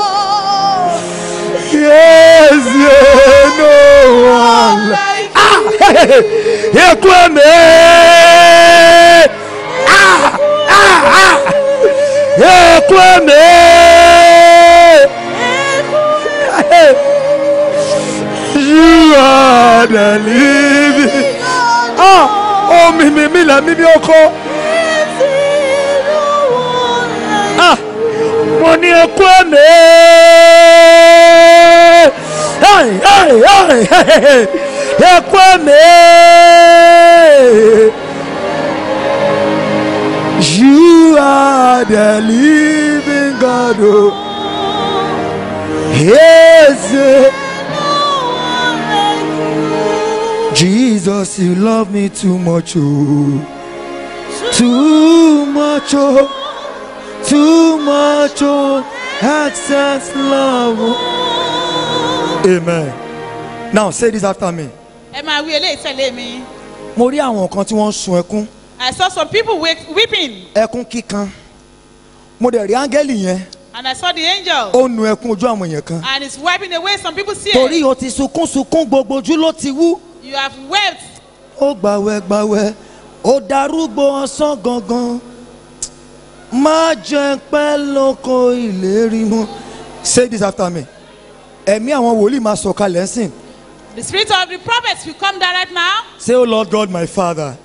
Yes, yeah, no one. Like ah, hey, hey, hey, ah, ah, ah. Hey, hey. You are the living. Ah, oh, mi mi mi la mi mi oko. Ah, mo ní ẹkú ẹ̀mí. Hey, hey, hey, hey, ẹkú ẹ̀mí. You are the living God. Oh. Yes. Jesus, you love me too much, oh. Too much, oh. Too much, oh. Excess love. Oh. Amen. Now say this after me. Ẹ máa wí eléyìí tẹ̀lé mi. Mo rí àwọn kan tí wọ́n ń sun ẹkún. I saw some people weeping. Ẹkún kíkan. Mo dẹ̀ rí áńgẹ́lì yẹn. And I saw the angel. Ó nu ẹkún ojú àwọn èèyàn kan. And it's wiping away some people's tears. Torí o ti sunkún sunkún gbogbo ojú ló ti wú. You have wept. Ó gbàwẹ̀ gbàwẹ̀, ó darúgbó ọsán gangan. Má jẹ́ pẹ́ lóko ìlérí mọ́. Say this after me. Ẹ̀mí àwọn wòlíì máa sọ̀kalẹ̀ ńsìn. The spirit of the prophets will come down right now. Say, oh Lord God, my Father,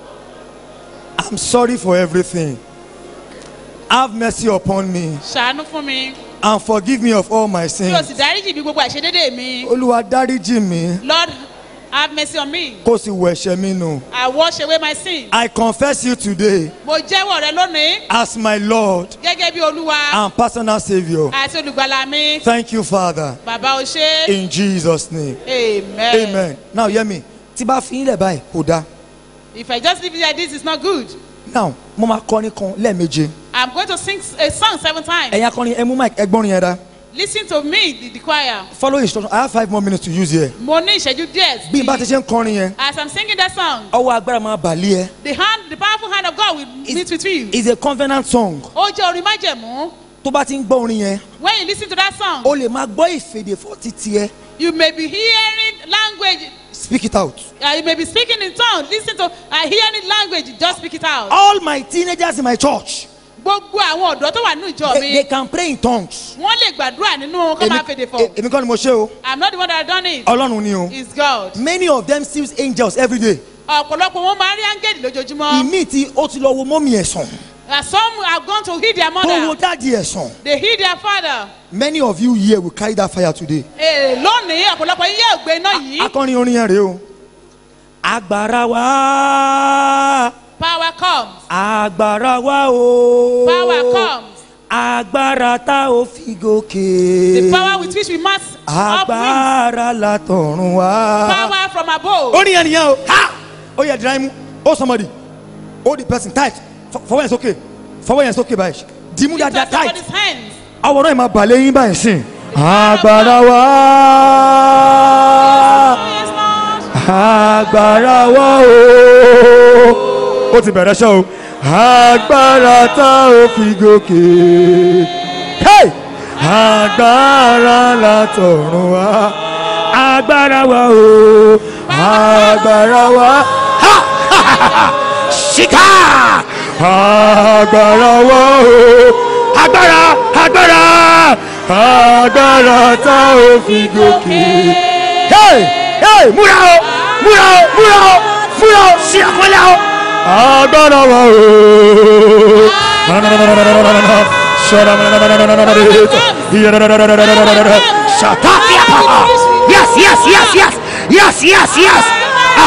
I'm sorry for everything. Have mercy upon me Ṣàánú fún mi. and forgive me of all my Kí o sins. sì dáríjì mi gbogbo àìṣedédé mi. Olúwa dáríjì mi, Lord, have mercy on me. kó sì wẹ̀ ẹ̀ṣẹ̀ mi nù. I wash away my sin. I confess you today Mo jẹ́wọ́ rẹ lónìí as my Lord gẹ́gẹ́ bí Olúwa and personal Savior. àti olùgbàlà mi. Thank you, Father, Bàbá o ṣé. in Jesus' name. Amen. Amen. Now hear me. Tí bá fi ilẹ̀ báyìí, kò dáa. If I just leave it like this, it's not good. Now, mo máa kọrin kan lẹ́ẹ̀méje. I'm going to sing a song seven times. Ẹ̀yin akọrin ẹ mú mic ẹgbọ́n yẹn dá. Listen to me, the, the choir. Follow instruction. I have five more minutes to use here. Mo ní ìṣẹ́jú díẹ̀. Bí n bá ti ṣe ń kọrin yẹn, As I'm singing that song, ọwọ́ agbára máa bàlí ẹ. the hand, the powerful hand of God will meet with you. It's a covenant song. Ó jẹ́ orin májẹ̀mú. Tó bá ti ń gbọ́ orin yẹn, When you listen to that song, o lè máa gbọ́ ìfèdè fọ́ títí ẹ. you may be hearing language. Speak it out. Uh, you may be speaking in tongues. Listen to uh, hearing language. Just speak it out. All my teenagers in my church, Gbogbo àwọn ọ̀dọ́ tó wà nínú ìjọ they, mi, they can pray in tongues. wọ́n lè gbàdúrà nínú kọ́ máa fèdè fọ̀. Èmi kọ́ ni mo ṣe o. I'm not the one that have done it. Ọlọ́run ni o. It's God. Many of them see angels every day. Ọ̀pọ̀lọpọ̀ wọn máa ń rí áńgẹ́lì lójoojúmọ́. Ìmí tí ó ti lọ wo mọ́mí ẹ̀ sàn. Uh, Some have gone to heal their Tó wo mother. dáàdi ẹ̀ sàn. They heal their father. Many of you here will carry that fire today. Eh, Lónìí ọ̀pọ̀lọpọ̀ yín yóò gbé iná yìí. Akọrin orin yẹn rèé o. Agbára wa. Power comes. Agbára wa o. Power comes. Agbára tá ò fi The gòkè. power with which we must upwind. Agbára látọ̀run wá. Power from above. Orin yẹn nìyẹn o. Ha! Ó yẹ dira imú. Hold somebody. Hold the person tight. F- Fọwọ́ yẹn sókè. Fọwọ́ yẹn sókè báyìí. Dìímú Lift dáadáa up tight. somebody's hands. Àwòrán yìí máa bà lẹ́yìn báyìí sìn. Agbára wa. Oh, yes, Lord. Agbára wa o. Ó ti bẹ̀rẹ̀ ṣẹ́ o. Agbára tá ò fi gòkè. Hey! Agbára látọ̀run wá. Agbára wa o. Agbára wa. Ha! Ṣìkà! Agbára wa o. Agbára! Agbára! Agbára tá ò fi gòkè. Hey! Hey! Múra o! Múra o! Múra o! Múra o! Ṣí àpọ́nlé o! Agbára wa o. Yes, yes, yes, yes, yes, yes, yes.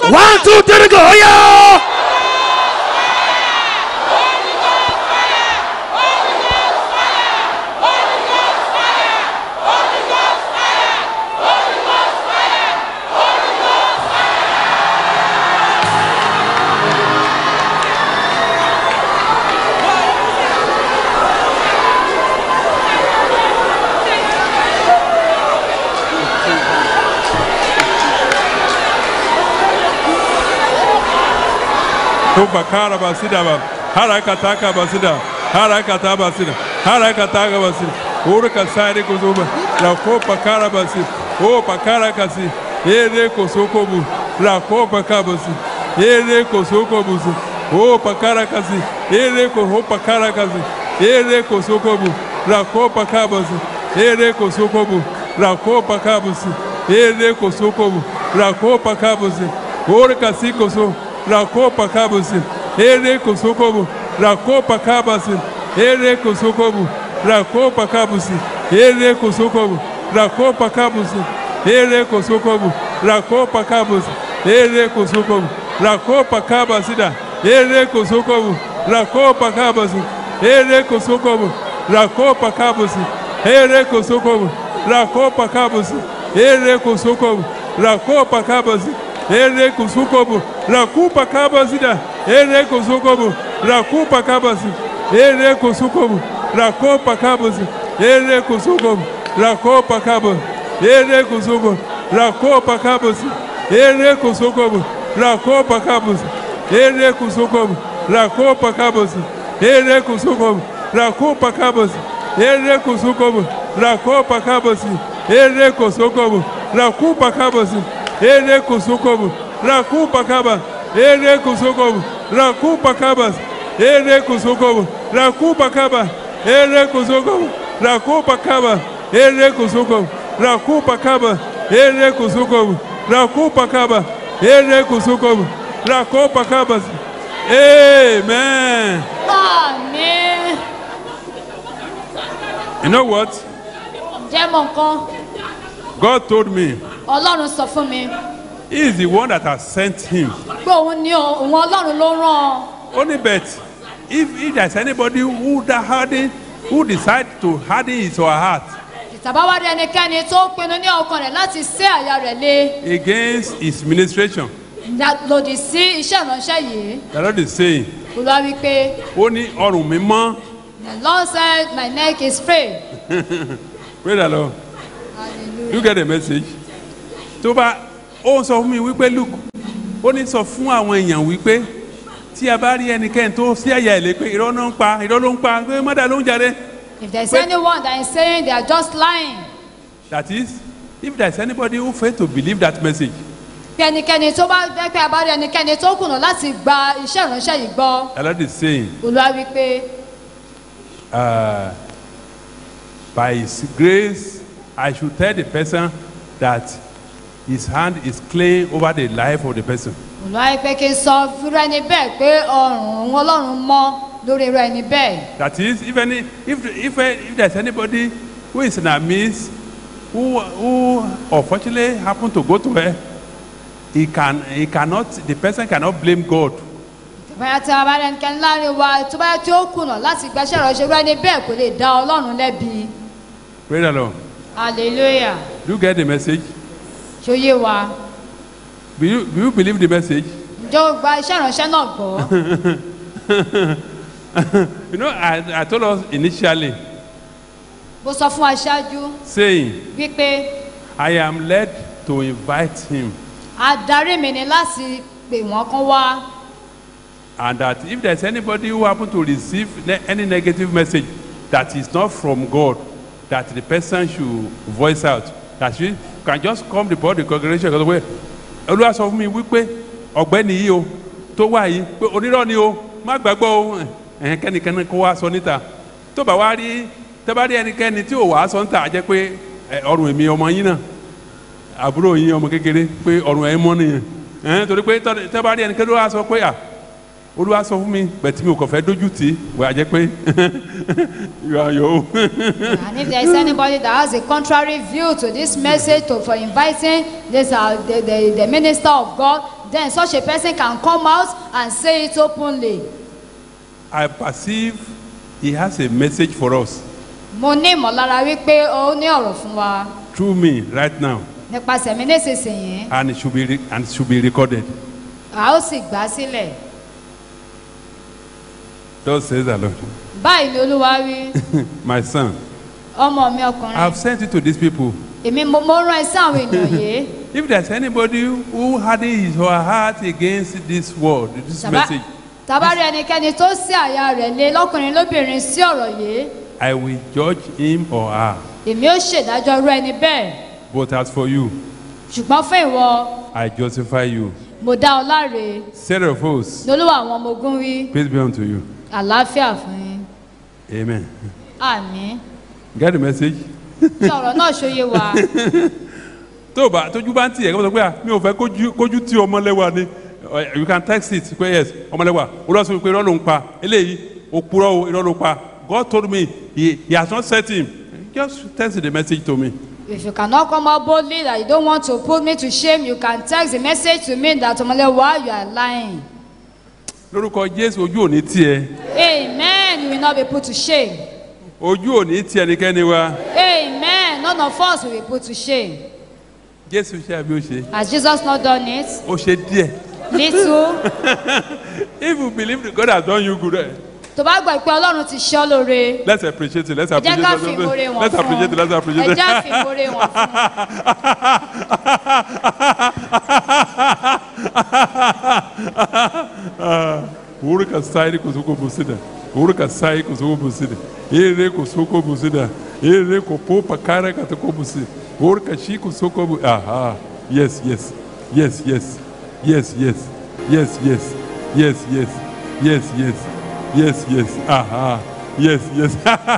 come One, out. two, three, go. Oh, yeah. Bakara basida ba harakataka basida harakata basida harakataka basida urka sare kuzuba la ko pakara basi o pakara kasi ere kosokobu la ko pakabasi ere kosokobu o pakara kasi ere ko ho pakara kasi ere kosokobu la ko pakabasi ere kosokobu la ko pakabasi ere kosokobu la ko pakabasi urka sikoso la copa cabasi, ere kosokobu, la copa cabasi, ere kosokobu, la copa cabasi, ere kosokobu, la copa cabasi, ere kosokobu, la copa cabasi, ere kosokobu, la copa cabasi da, ere kosokobu, la copa cabasi, ere kosokobu, la copa cabasi, ere kosokobu, la copa cabasi, ere kosokobu, la copa cabasi, ere kosokobu, la culpa cabasida, ere kosokobu, la culpa cabasi, ere kosokobu, la culpa cabasi, ere kosokobu, la culpa cabasi, ere kosokobu, la culpa cabasi, ere kosokobu, la culpa cabasi, ere kosokobu, la culpa cabasi, ere kosokobu, la culpa cabasi, ere kosokobu, la culpa cabasi, ere kosokobu, la culpa cabasi, ere kosokobu, la culpa caba, ere kosokobu, la culpa cabas, ere kosokobu, la culpa caba, ere kosokobu, la culpa caba, ere kosokobu, la culpa caba, ere kosokobu, la culpa caba, ere kosokobu, la culpa cabas. Amen. Amen. You know what? Jẹ́ mọ̀ nǹkan, God told me Ọlọ́run sọ fún mi He is the one that has sent him. pé òun ni o- òun Ọlọ́run ló rán ọ. Only bet if, if there's anybody who that harden, who decide to harden his or her heart Ìtàbáwárí ẹnikẹ́ni tó pinnu ní ọkàn rẹ̀ láti sé àyà rẹ̀ lé against his ministration, dá- lòdì sí iṣẹ́ ìránṣẹ́ yìí. the Lord is saying, Olúwa wí pé ó ní ọrùn mi mọ́. the Lord said my neck is free. Praise the Lord. Hallelujah. You get the message? Tó bá ó sọ fún mi wípé Luke, ó ní sọ fún àwọn èèyàn wípé tí a bá rí ẹnikẹ́ni tó sí àyà ẹ̀ lé pé irọ́ ló ń pa irọ́ ló ń pa pé mọ́dà ló ń jáde. If there's anyone that is saying they are just lying, That is, if there's anybody who fail to believe that message, bí ẹnikẹ́ni tó bá jẹ́ pé a bá rí ẹnikẹ́ni tó kùnà láti gba iṣẹ́ ìránṣẹ́ yìí gbọ́, the Lord is saying, Olúwa wí pé uh, by His grace, I should tell the person that his hand is clean over the life of the person. Olúwa wí pé kí n sọ fúnra ẹni bẹ́ẹ̀ pé ọrùn òun Ọlọ́run mọ́ lórí irú ẹni bẹ́ẹ̀. That is, if any, if if if there's anybody who is in our midst, who who unfortunately happen to go to her, he can he cannot the person cannot blame God. Bóyá tí a bá rí ẹnikẹ́ni láàrin wa tó bá yẹ tí ó kùnà láti gba iṣẹ́ ìránṣẹ́ irú ẹni bẹ́ẹ̀ kò lè dá Ọlọ́run lẹ́bi. Praise the Lord. Hallelujah. Do you get the message? Ṣó yé wa? Do you do you believe the message? Ǹjẹ́ o gba iṣẹ́ ìránṣẹ́ náà gbọ́? You know, I I told us initially Mo sọ fún aṣáájú saying wípé I am led to invite him, adarí mi ni láti pè wọ́n kán wá. and that if there's anybody who happen to receive ne any negative message that is not from God, that the person should voice out. That she can just come before the congregation because way Olúwa sọ fún mi wípé ọ̀gbẹ́ni yìí o tó wà yìí pé onírọ́ ni o má gbàgbọ́ o ẹ̀hìn kẹ́nikẹ́ni kó wá sọ níta tó bá wá rí tó bá rí ẹnikẹ́ni tí ò wá sọ níta jẹ́ pé ẹ, ọrùn èmi ọmọ yín náà àbúrò yín ọmọ kékeré pé ọrùn ẹ̀ mọ́ nìyẹn ẹ̀hìn torí pé tọ́- tó bá rí ẹnikẹ́ni tó wá sọ pé à Olúwa sọ fún mi bẹ̀tí mi ò kàn fẹ́ dójú tì í wọ́n á jẹ́ pé you are your own. And if there is anybody that has a contrary view to this message to, for inviting this uh, the, the, the minister of God, then such a person can come out and say it openly. I perceive he has a message for us Mo ní ìmọ̀lára wípé ó ní ọ̀rọ̀ fún wa through me right now, nípasẹ̀ mi nísinsìnyí, and it should be re- and it should be recorded. a ó sì gbà á sílẹ̀. Thus says the Lord. Báyìí ni Olúwa wí, My son, ọmọ mi ọkùnrin, I've sent it to these people. èmi mo mo rán ẹ sí àwọn ènìyàn yìí. If there's anybody who hardened his or her heart against this word, this Tàbá- message, tàbá rí ẹnikẹ́ni tó sí àyà rẹ̀ lé lọ́kùnrin lóbìnrin sí ọ̀rọ̀ yìí, I will judge him or her. èmi ó ṣèdájọ́ irú ẹni bẹ́ẹ̀. But as for you, Ṣùgbọ́n fún ìwọ, I justify you. mo dá ọ láre. Set of hosts, Ní Olúwa àwọn ọmọ ogun wí, peace be unto you. àlàáfíà fún yín. Amen. Àmín. Get the message? Tí ọ̀rọ̀ náà ṣòye wa, tó o bá tójú bá ń tiẹ̀ kí wọ́n sọ pé à mi ò fẹ́ kójú kójú tí ọmọlẹ́wà ni Uh, you can text it pé yes ọmọlẹ́wà olùwàsó pé irọ́ ló ń pa eléyìí òpùrọ́ o irọ́ ló pa God told me he, he has not set him just text the message to me. if you cannot come out boldly that you don't want to put me to shame, you can text the message to me that Omolewa, you are lying. lórúkọ Jésù ojú ò ní tiẹ̀ Amen. You will not be put to shame. ojú ò ní tiẹ̀ nìkẹ́ni wa Amen. None of us will be put to shame. Jésù ṣe àbí ó ṣe Has Jesus not done it? ó ṣe díẹ̀. Little. If you believe that God has done you good, eh, Tó bá gbọ́ pé Ọlọ́run ti ṣe ọ́ lóore, let's appreciate it. Let's ẹ jẹ́ appreciate ká it. fi ìmoore wọn Let's fún appreciate it. Let's un. appreciate Ẹ it. jẹ́ fi ìmoore wọn fún un. Urika sai kusoko busida. Urika sai kusoko busida. Ere kusoko busida. Ere kopopa kara katoko busida. Urika shi kusoko bu. Aha. Yes, yes. Yes, yes. Yes, yes. Yes, yes. Yes, yes. Yes, yes. Yes, yes. Aha. Yes, yes.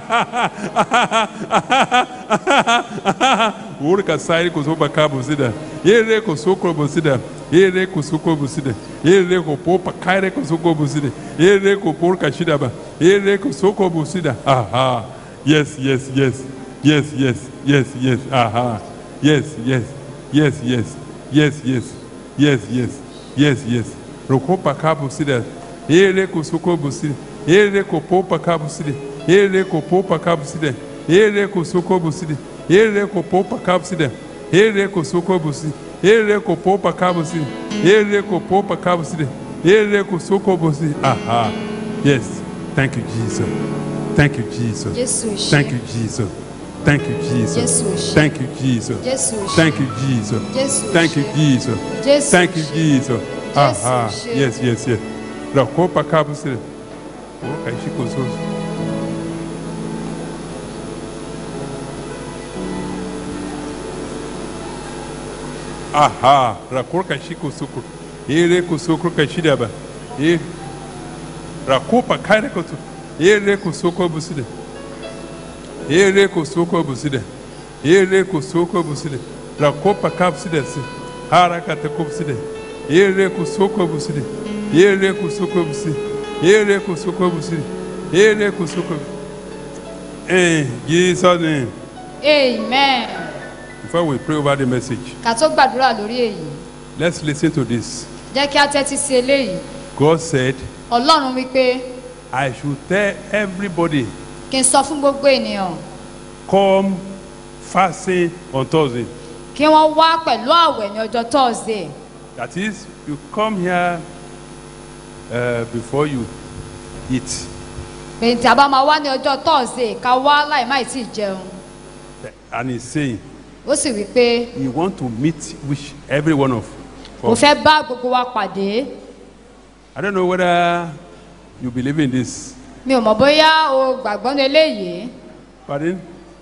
Urika sai kusoko busida. Ere kusoko busida. Ere kusoko busida. Ere kopopa kare kusoko busida. Ere kopor kashida ba. Ere kusoko busida. Aha. Yes, yes, yes. Yes, yes. Yes, yes. Aha. Yes, yes. Yes, yes. Yes, yes. Yes, yes. Yes, yes. Rokopa kabusida. Ere kusoko busida. Ere kopopa kabusida. Ere kopopa kabusida. Ere kusoko busida. Ere kopopa kabusida. Ere kusoko busida. Ere kopopa kabusida. Ere kopopa kabusida. Ere kusoko busida. Aha. Yes. Thank you, Jesus. Thank you, Jesus. Jésù ṣe. Thank you, Jesus. Thank you, Jesus. Jesus. Thank you, Jesus. Jésù ṣe. Thank you, Jesus. Jesus. Thank you, Jesus. Jesus. Thank you, Jesus. Aha. Jesus. Yes, yes, yes. La copa kabusida. Oh, I should go so. Aha, rakoka shiko suku. Ere kusuku kashidaba. E rakopa kaire kusu. Ere kusuku buside. Ere kusuku buside. Ere kusuku buside. Rakopa kapside si. Harakata kupside. Ere kusuku buside. Ere kusuku buside. Ere kusuku buside. Ere kusuku. In Jesus' name. Amen. Before we pray over the message, Ká tó gbàdúrà lórí èyí, let's listen to this. jẹ́ kí á tẹ́tí sí eléyìí. God said, Ọlọ́run wípé I should tell everybody, kí n sọ fún gbogbo ènìyàn come fasting on Thursday. kí wọ́n wá pẹ̀lú àwẹ̀ ní ọjọ́ Thursday. That is, you come here uh, before you eat. Pé tí a bá máa wá ní ọjọ́ Thursday ká wá láì má tí ì jẹun. And he's saying, Ó sì wí pé he want to meet with every one of mo us. fẹ́ bá gbogbo wa pàdé. I don't know whether you believe in this. Mi ò mọ̀ bóyá o gbàgbọ́ ní eléyìí. Pardon?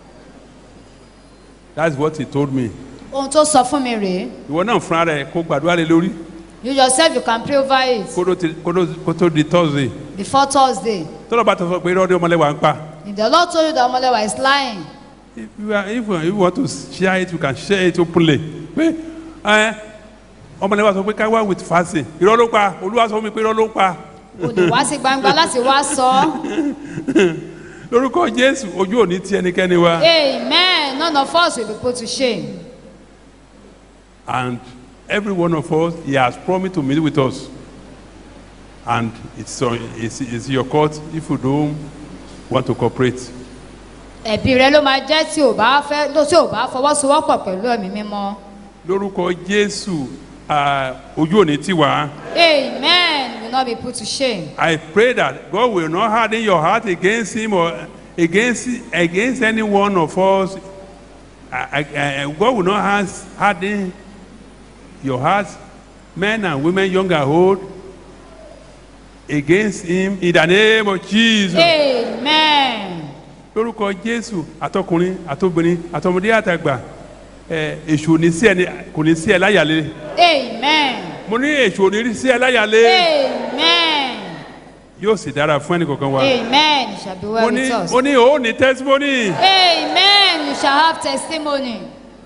That's what he told me. Ohun tó sọ fún mi rèé. Ìwọ náà fúnra rẹ̀ kó gbàdúrà lé lórí. You yourself you can pray over it Kó tó ti- kó tó- kó tó di Thursday. before Thursday. Tọ́lọ́ bá tó sọ pé irọ́ ní ọmọlẹ́wà ń pa. If the Lord told you that Omolewa is lying, If you, are, if, you, if you want to share it, you can share it openly. Pé ẹ ọmọlẹ́wà sọ pé ká wá with fasting. Irọ́ ló pa. Olúwa sọ fún mi pé irọ́ ló pa. o lè wá sí gbangba láti wá sọ ọ́. Lórúkọ Jésù ojú ò ní ti ẹnikẹ́ni wa. Amen. None of us will be put to shame. And every one of us, he has promised to meet with us. And it's, uh, it's, it's your court if you don't want to cooperate. ẹ̀bi rẹ ló máa jẹ́ tí ò bá fẹ́ tí ò bá fọwọ́sowọ́pọ̀ pẹ̀lú ẹ̀mí mímọ́. Lórúkọ Jésù, ah, ojú òní tiwa. Amen will not be put to shame. I pray that God will not harden your heart against him or against against any one of us. I, I, I, God will not has- harden your heart, men and women, young and old, against him in the name of Jesus. Amen. Lórúkọ Jésù, àtọkùnrin, àtobìnrin, àtọmọdé àtàgbà, ẹ, èṣù ò ní sí ẹni kò ní sí ẹ láyàlé. Amen. Mo ní èṣù ò ní sí ẹ láyàlé. Amen. Yóò sì dára fún ẹnì kankan wa. Amen. You shall be well Ó ní with us. ó ní ó ní testimony. Amen. You shall have testimony.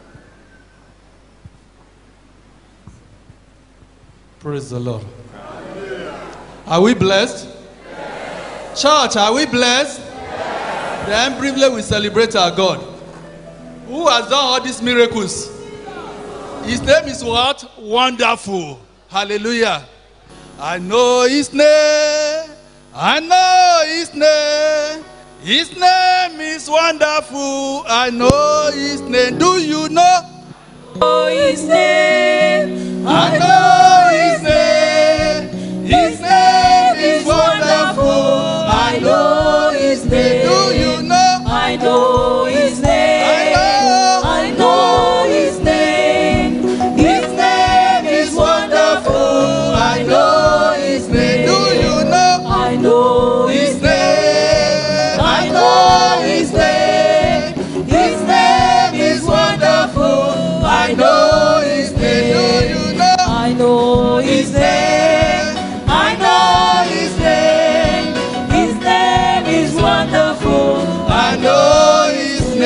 Praise the Lord. Are we blessed? Church, are we blessed? Then briefly we celebrate our God, who has done all these miracles. His name is what? Wonderful. Hallelujah. I know his name. I know his name. His name is wonderful. I know his name. Do you know? know his name. I know his name. His name is wonderful. I know his name. Do you know? I know his name. I know. I know his name. His name is wonderful. I know his name. Do you know? I know his name. I know his name. His name is wonderful. I know his name. Do you know? I know his name. I know his name. His name is wonderful. I know his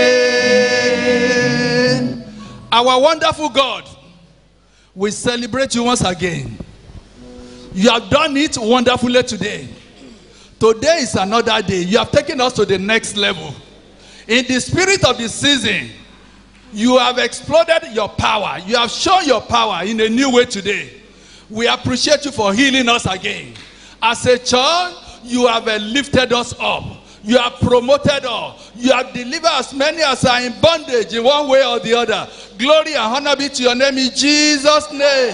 name. Our wonderful God, we celebrate you once again. You have done it wonderfully today. Today is another day. You have taken us to the next level. In the spirit of the season, you have exploded your power. You have shown your power in a new way today. We appreciate you for healing us again. As a church, you have uh, lifted us up. You have promoted us. You have delivered as many as are in bondage in one way or the other. Glory and honor be to your name in Jesus' name.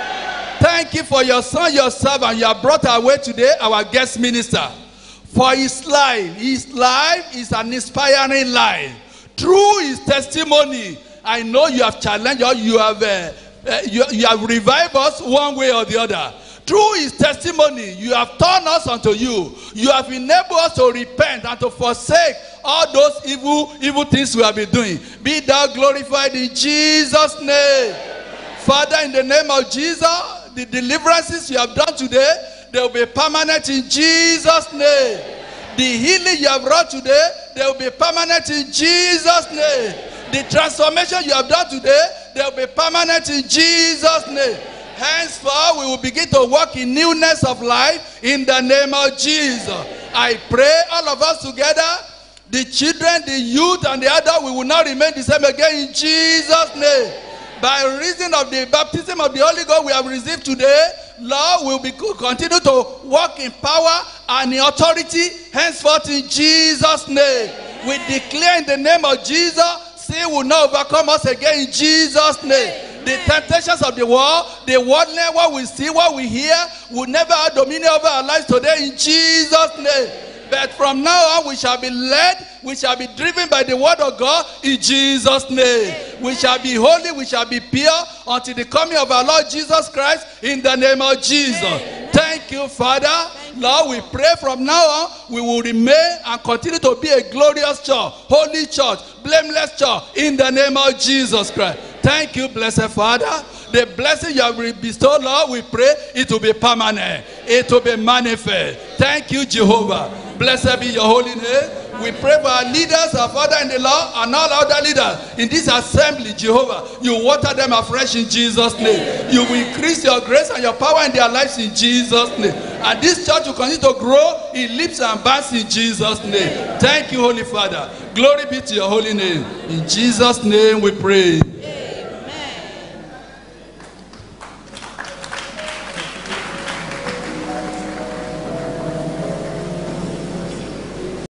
Thank you for your son, your servant. You have brought our way today, our guest minister. For his life. His life is an inspiring life. Through his testimony, I know you have challenged us, you have, uh, uh, you, you have revived us one way or the other. Through his testimony, you have turned us unto you. You have enabled us to repent and to forsake all those evil, evil things we have been doing. Be thou glorified in Jesus' name. Father, in the name of Jesus, the deliverances you have done today, they will be permanent in Jesus' name. The healing you have brought today, they will be permanent in Jesus' name. The transformation you have done today, they will be permanent in Jesus' name. Henceforth, we will begin to walk in newness of life in the name of Jesus. I pray all of us together, the children, the youth, and the adult, we will not remain the same again in Jesus' name. By reason of the baptism of the Holy Ghost we have received today, Lord, will be continue to walk in power and in authority henceforth in Jesus' name. We declare in the name of Jesus, sin will not overcome us again in Jesus' name. The temptations of the world, the worldly, what we see, what we hear, will never have dominion over our lives today in Jesus' name. But from now on, we shall be led, we shall be driven by the word of God in Jesus' name. We shall be holy, we shall be pure until the coming of our Lord Jesus Christ in the name of Jesus. Thank you, Father. Lord, we pray from now on, we will remain and continue to be a glorious church, holy church, blameless church in the name of Jesus Christ. Thank you, blessed Father. The blessing you have bestowed, Lord, we pray it will be permanent. It will be manifest. Thank you, Jehovah. Blessed be your holy name. We pray for our leaders, our Father in the Lord, and all other leaders in this assembly, Jehovah. You water them afresh in Jesus' name. You will increase your grace and your power in their lives in Jesus' name. And this church will continue to grow in leaps and bounds in Jesus' name. Thank you, Holy Father. Glory be to your holy name. In Jesus' name we pray.